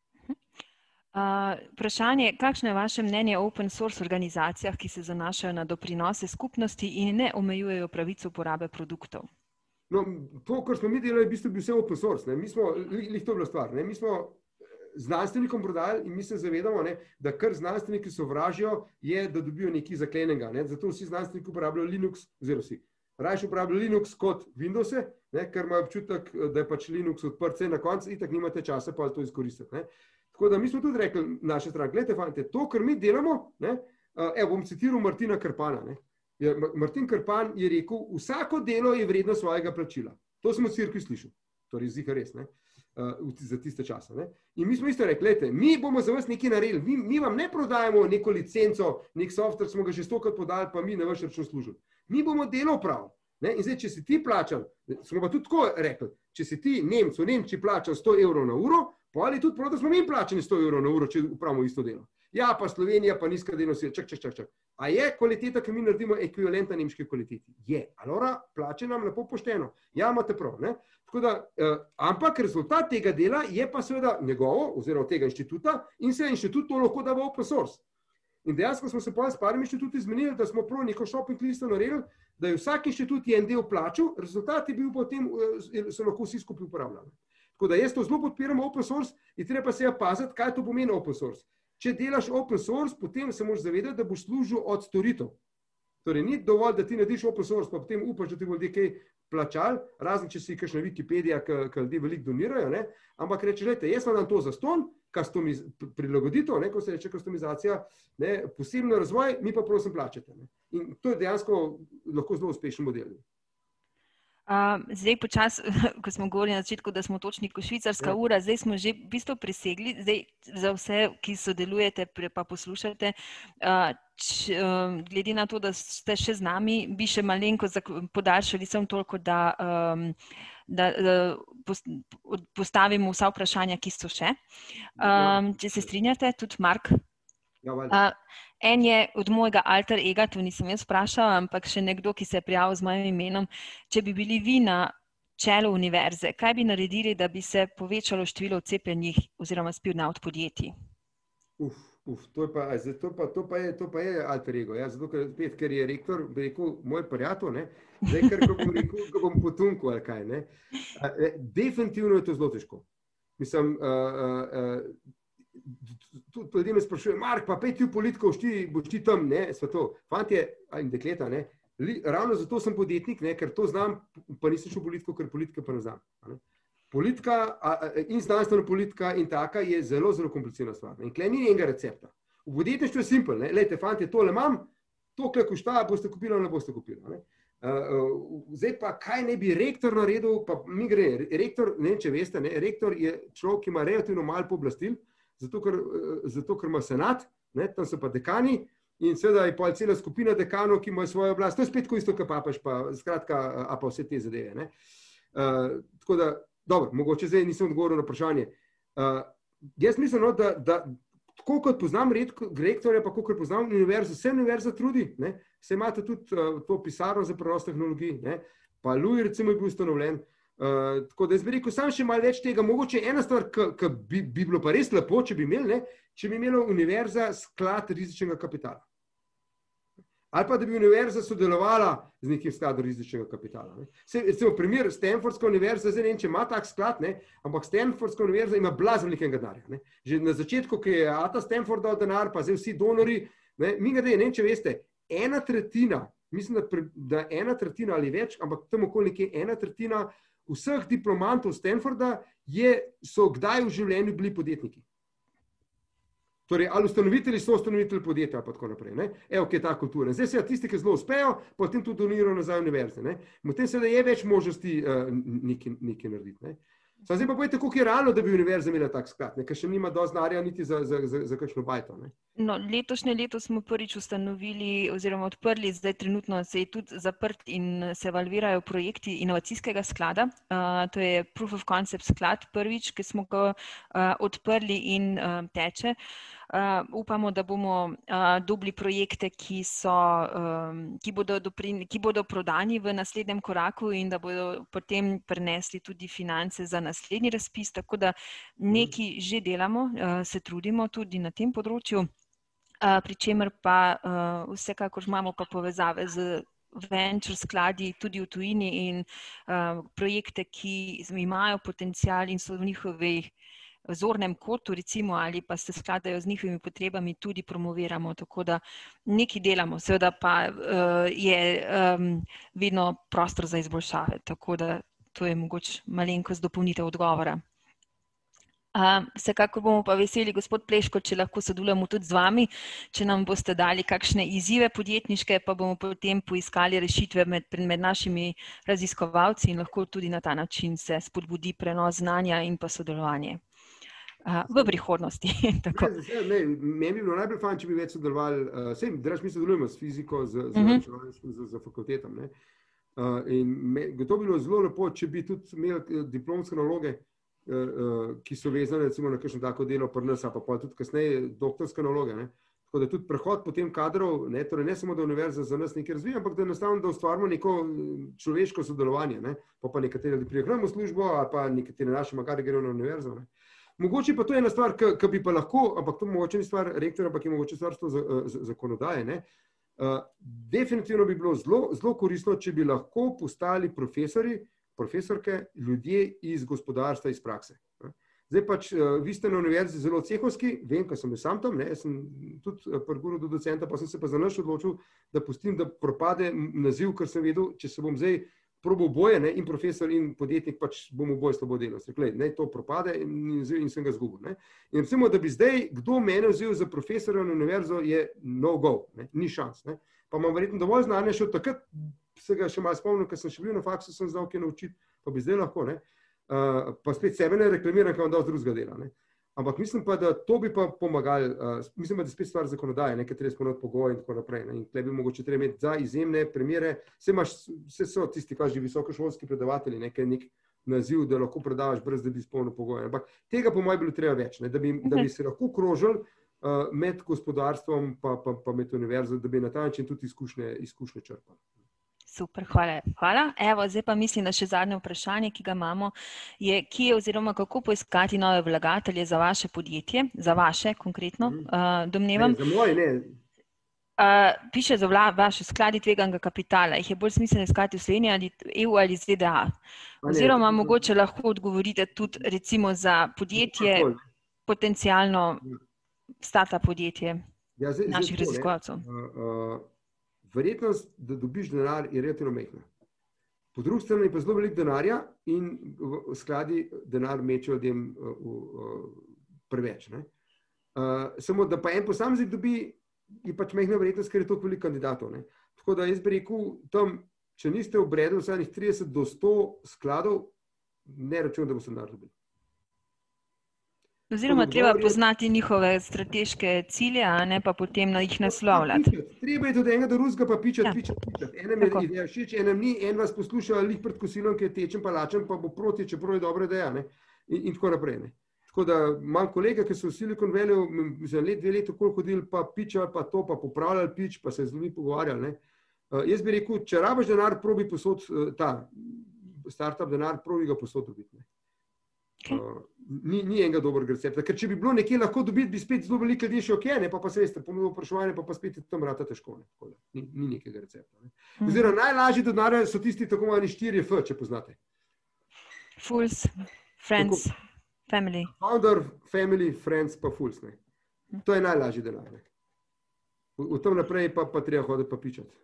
Speaker 4: Vprašanje, kakšno je vaše mnenje o open source organizacijah, ki se zanašajo na doprinose skupnosti in ne omejujejo pravico uporabe produktov?
Speaker 3: No, to, kar smo mi delali, v bistvu bil vse open source. Mi smo, to je bila stvar, mi smo znanstvenikom prodajali in mi se zavedamo, da kar znanstveniki sovražijo, je, da dobijo nekaj zaklenenega. Zato vsi znanstveniki uporabljajo Linux, oziroma vsi. Rajši uporabljajo Linux kot Windowse, ker imajo občutek, da je pač Linux odprt, na koncu itak nimate časa pa to izkoristiti. Tako da mi smo tudi rekli naše stranke, gledajte, fante, to, kar mi delamo, bom citiral Martina Krpana. Ne. Martin Krpan je rekel, vsako delo je vredno svojega plačila. To smo v cirkvi slišali. Torej, zika res, ne? Za tiste čase. Ne? In mi smo isto rekli, lejte, mi bomo za vas nekaj naredili, mi vam ne prodajamo neko licenco, nek software, smo ga že 100krat podali, pa mi na vaš račun služili. Mi bomo delo opravili. In zdaj, če si ti plačal, smo pa tudi tako rekli, če si ti Nemec v Nemčiji plačal 100 evrov na uro, pa ali tudi prav, da smo mi plačali 100 evrov na uro, če upravimo isto delo. Ja, pa Slovenija, pa nizka delovna sila, čak. A je kvaliteta, ki mi naredimo, ekvivalentna nemški kvaliteti? Je. Alora, plače nam lepo pošteno. Ja, imate prav. Ne? Tako da, ampak rezultat tega dela je pa seveda njegovo, oziroma tega inštituta, in se inštitut to lahko da v open source. In dejansko smo se pa s parimi inštituti zmenili, da smo prav neko shopping listo naredili, da je vsak inštitut en del plačal, rezultat je bil potem, so lahko vsi skupaj uporabljali. Tako da jaz to zelo podpiram open source in treba se paziti, kaj to pomeni open source. Če delaš open source, potem se moraš zavedati, da boš služil od storitev. Torej, ni dovolj, da ti narediš open source, pa potem upaš, da ti bo ljudje kaj plačali, razen če si kakšna Wikipedija, ki ljudje veliko donirajo, ne? Ampak reče, gledajte, jaz vam dam to zastonj, prilagoditev, ne, ko se reče customizacija, ne, posebno razvoj, mi pa prosim plačate. Ne. In to je dejansko lahko zelo uspešen model.
Speaker 4: Zdaj počas, ko smo govorili na začetku, da smo točni kot švicarska ura, zdaj smo že v bistvu presegli, zdaj za vse, ki sodelujete pa poslušate, glede na to, da ste še z nami, bi še malenko podaljšali sem toliko, da postavimo vsa vprašanja, ki so še. Če se strinjate, tudi Mark. En je od mojega alter ega, to nisem jaz vprašal, ampak še nekdo, ki se je prijavil z mojim imenom. Če bi bili vi na čelu univerze, kaj bi naredili, da bi se povečalo število cepljenih oziroma spin-out podjetij?
Speaker 3: To pa je alter ego. Ja, zato, ker je rektor, bi rekel, moj prijatelj, ne? Zdaj, ker bom rekel, ga bom potunkal ali kaj. Ne? Definitivno je to zelo težko. Mislim, tudi ljudje me sprašujejo, Mark, pa pej ti v politiko, boš ti tam, ne, sveto. Fantje in dekleta, ne, ravno zato sem podjetnik, ne, ker to znam, pa nisem šel v politiko, ker politika pa ne znam. Ne. Politika in znanstvena politika in taka je zelo, zelo komplicirana stvar. In tukaj ni enega recepta. V podjetništvu je simpel, ne, lejte, fantje, tole imam, tokle košta, boste kupili ali ne boste kupili. Ne. Zdaj pa, kaj ne bi rektor naredil, pa mi gre, rektor, ne vem, če veste, ne, rektor je človek, ki ima relativno malo pooblastil, zato ker ima senat, ne, tam so pa dekani in seveda je pa cela skupina dekanov, ki imajo svojo oblast. To je spet tako isto, kot papež, pa skratka, a pa vse te zadeve. Ne. Tako da, dobro, mogoče zdaj nisem odgovoril na vprašanje. Jaz mislim, da tako kot poznam rektorja, pa kot poznam univerzo, se univerza trudi, ne, se imate tudi to pisarno za prenos tehnologij, ne, pa Louis recimo je bil ustanovljen. Tako da jaz bi rekel, sam še malo več tega, mogoče ena stvar, ki bi bilo pa res lepo, če bi imeli, ne, če bi imela univerza sklad rizičnega kapitala. Ali pa da bi univerza sodelovala z nekim skladom rizičnega kapitala. Ne. Recimo primer, Stanfordska univerza, zdaj ne vem, če ima tak sklad, ne, ampak Stanfordska univerza ima blazno velikega denarja. Ne. Že na začetku, ki je Ata Stanford dal denar, pa zdaj vsi donori, ne, mi ga ne vem, če veste, 1/3, mislim, da 1/3 ali več, ampak tam okoli nekje 1/3 vseh diplomantov Stanforda so kdaj v življenju bili podjetniki. Torej, ali ustanovitelji so ustanovitelji podjetja, pa tako naprej. Ne? Evo, kaj je ta kultura. Zdaj se tisti, ki zelo uspejo, potem tudi donirajo nazaj univerze. Ne? Potem seveda je več možnosti nekaj narediti. Ne? Zdaj pa povejte, koliko je realno, da bi univerza imela tak sklad, ker še nima dosti denarja niti za kakšno bajto. Ne?
Speaker 4: No, letošnje leto smo prvič ustanovili oziroma odprli, zdaj trenutno se je tudi zaprt in se evalvirajo projekti inovacijskega sklada. To je Proof of Concept sklad prvič, ki smo ga odprli in teče. Upamo, da bomo dobili projekte, ki bodo prodani v naslednjem koraku in da bodo potem prinesli tudi finance za naslednji razpis, tako da nekaj že delamo, se trudimo tudi na tem področju, pri čemer pa vsekakor imamo pa povezave z venture skladi tudi v tujini in projekte, ki imajo potencial in so v njihovih zornem kotu, recimo, ali pa se skladajo z njihovimi potrebami, tudi promoviramo, tako da nekaj delamo, seveda pa je vedno prostor za izboljšave, tako da to je mogoče malenkost dopolnitev odgovora. Vsekakor bomo pa veseli, gospod Pleško, če lahko sodelujemo tudi z vami, če nam boste dali kakšne izzive podjetniške, pa bomo potem poiskali rešitve med našimi raziskovalci in lahko tudi na ta način se spodbudi prenos znanja in pa sodelovanje v prihodnosti.
Speaker 3: Meni bi bilo najbolj fajn, če bi več sodelovali, mi sodelujemo s fiziko, z fakultetom. In gotovo bi bilo zelo lepo, če bi tudi imeli diplomske naloge, ki so vezane recimo na kakšno tako delo pri nas, pa tudi kasneje doktorske naloge. Tako da tudi prehod potem kadrov, torej ne samo da univerza za nas nekaj razvija, ampak da enostavno da ustvarimo neko človeško sodelovanje, pa nekateri prijehramo službo, ali pa nekateri naši makar grejo na univerzo. Mogoče pa to je ena stvar, ki bi pa lahko, ampak to mogoče ni stvar rektorja, ampak je mogoče stvar zakonodaje. Definitivno bi bilo zelo koristno, če bi lahko postali profesorke, ljudje iz gospodarstva, iz prakse. Zdaj pač, vi ste na univerzi zelo cehovski, vem, ker sem sam tam, jaz sem tudi prguril do docenta, pa sem se pa za nas odločil, da pustim, da propade naziv, ker sem vedel, če se bom zdaj probal boje, in profesor in podjetnik, pač bom oboje slabo delal. Naj to propade in sem ga zgubil. In recimo, da bi zdaj kdo mene vzel za profesora na univerzo, je no go, ni šans. Pa imam verjetno dovolj znanja, še od takrat se ga še malo spomnim, ker sem še bil na faksu, sem znal kaj naučiti, pa bi zdaj lahko, pa spet sebe ne reklamiram, ker vam dal z drugega dela. Ampak mislim pa, da to bi pa pomagali, mislim pa, da je spet stvar zakonodaje, nekaj treba izpolniti pogoje in tako naprej. In tukaj bi mogoče treba imeti za izjemne primere, vse so tisti, ki že visokošolski predavatelji, nek naziv, da lahko predavaš brez, da bi izpolnil pogoje. Ampak tega po mojem bilo treba več, da bi se lahko krožili med gospodarstvom pa med univerzo, da bi na ta način tudi izkušnje črpali.
Speaker 4: Super, hvala. Evo, zdaj pa mislim, da še zadnje vprašanje, ki ga imamo, je, kje oziroma kako poiskati nove vlagatelje za vaše podjetje, za vaše konkretno, domnevam.
Speaker 3: Za moje, ne.
Speaker 4: Piše za vaše skladi tveganega kapitala. Jih je bolj smiselno iskati v Sloveniji ali EU ali ZDA? Oziroma mogoče lahko odgovorite tudi recimo za podjetje, potencialno startup podjetje naših raziskovalcev.
Speaker 3: Verjetnost, da dobiš denar, je relativno majhna. Po drugi strani pa zelo veliko denarja in v skladi denar mečejo ljudem preveč. Samo da pa en posameznik dobi, je pač majhna verjetnost, ker je toliko veliko kandidatov. Tako da jaz bi rekel, tam, če niste obredili vsaj 30 do 100 skladov, ne računam, da boste denar dobili.
Speaker 4: Oziroma, treba poznati njihove strateške cilje, a ne pa potem jih naslovljati.
Speaker 3: Treba je tudi enega do drugega pa pičati. Enem je ideja všeč, enem ni, en vas posluša lih pred kosilom, ki je tečen pa lačen, pa bo proti, čeprav je dobra ideja, in tako naprej. Tako da imam kolega, ki so v Silicon Valley za dve leti okoli hodili, pa pičali, pa to, pa popravljali pič, pa se z ljudmi pogovarjali. Jaz bi rekel, če rabiš denar, probi posod ta startup denar, probi ga posod dobiti. Ni enega dobrega recepta, ker če bi bilo nekje lahko dobiti, bi spet zelo veliko ljudi še okej, pa se veste, ponudilo vprašanje, pa spet je tam rata težko. Ni nekega recepta. Oziroma, najlažji do denarja so tisti tako imenovani 4F, če poznate.
Speaker 4: Fools, friends, family.
Speaker 3: Founder, family, friends, pa fools. To je najlažji denar. V tem naprej pa treba hoditi pa pičati.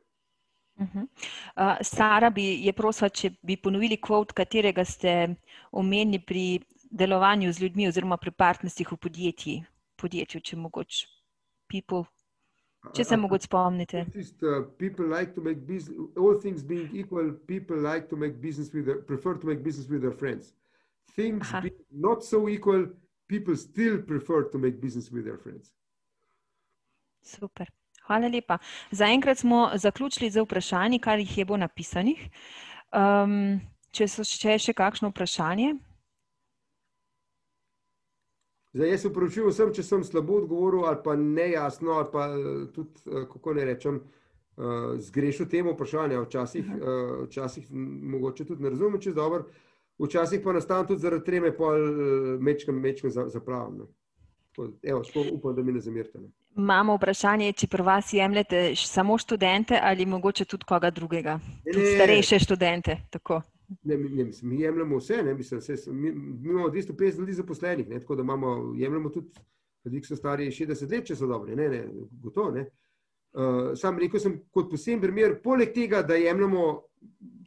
Speaker 4: Sara je prosila, če bi ponovili kvot, katerega ste omenili pri delovanju z ljudmi oziroma pri partnerstvih v podjetju, če mogoče people, če se mogoče spomnite.
Speaker 3: People like to make business, all things being equal, people like to make business prefer to make business with their friends. Things being not so equal, people still prefer to make business with their friends.
Speaker 4: Super. Hvala lepa. Zaenkrat smo zaključili z vprašanji, kar jih je bo napisanih. Če je še kakšno vprašanje?
Speaker 3: Zdaj, jaz se opravičujem vsem, če sem slabo odgovoril ali pa nejasno, ali pa tudi, kako ne rečem, zgrešil temu vprašanja. Včasih mogoče tudi ne razumem, če je dobro, včasih pa nastavim tudi zaradi treme pol mečkem zapravim. Evo, upam, da mi ne zamerite.
Speaker 4: Imamo vprašanje, či pri vas jemljete samo študente ali mogoče tudi koga drugega? Tudi starejše študente, tako.
Speaker 3: Mi jemljamo vse, mi imamo 250 ljudi zaposlenih, tako da jemljamo tudi ljudi, ki so stari 60 let, če so dobri, gotovo. Sam rekel sem kot poseben primer, poleg tega, da jemljamo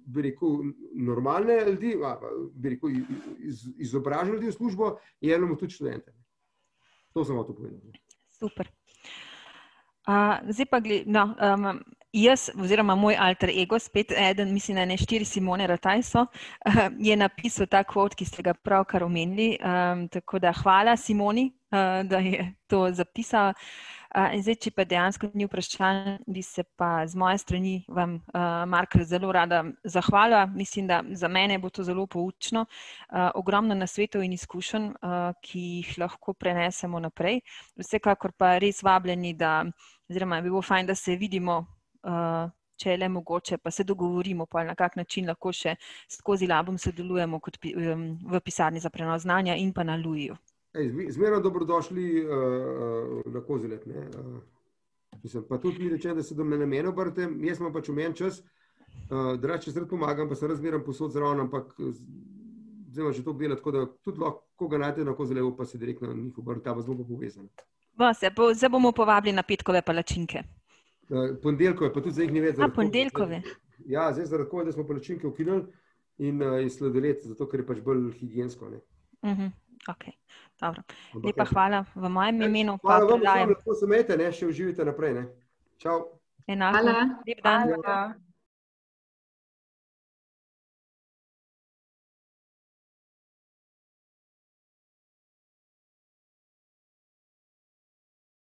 Speaker 3: bi rekel, normalne ljudi, bi rekel, izobražene ljudi v službo, jemljemo tudi študente. To sem hotel povedati.
Speaker 4: Super. Zdaj pa jaz, oziroma moj alter ego, spet eden, mislim, ne 4 Simone Ratajso, je napisal ta kvot, ki ste ga pravkar omenili. Tako da hvala Simoni, da je to zapisala. In zdaj, če pa dejansko ni vprašanj, bi se pa z moje strani vam, Mark, zelo rada zahvalila. Mislim, da za mene bo to zelo poučno. Ogromno nasvetov in izkušenj, ki jih lahko prenesemo naprej. Vsekakor pa res vabljeni, oziroma bi bilo fajn, da se vidimo, če je le mogoče, pa se dogovorimo, pa na kak način lahko še skozi Labum sodelujemo kot v pisarni za prenos znanja in pa na Luiju.
Speaker 3: Zmerno dobrodošli na Kozelek. Pa tudi mi rečem, da se do mene obrnete, jaz imam pač omejen čas, drugače rad pomagam, pa se razmeram posod zraven, ampak zdaj imam že to delati, tako da tudi lahko, ko ga najdete na Kozeleku, pa se direktno na njih obrnete, pa smo pa povezani.
Speaker 4: Zdaj bomo povabili na petkove palačinke.
Speaker 3: Ponedeljkove, pa tudi zdaj jih ni več.
Speaker 4: Ponedeljkove.
Speaker 3: Ja, zdaj zaradi tako, da smo palačinke ukinili in sladoled, zato ker je pač bolj higiensko.
Speaker 4: Ok, dobro. Lepa hvala v mojem imenu.
Speaker 3: Hvala vam, da se imete, še uživite naprej. Čau.
Speaker 4: Enako. Lep dan.
Speaker 2: Hvala.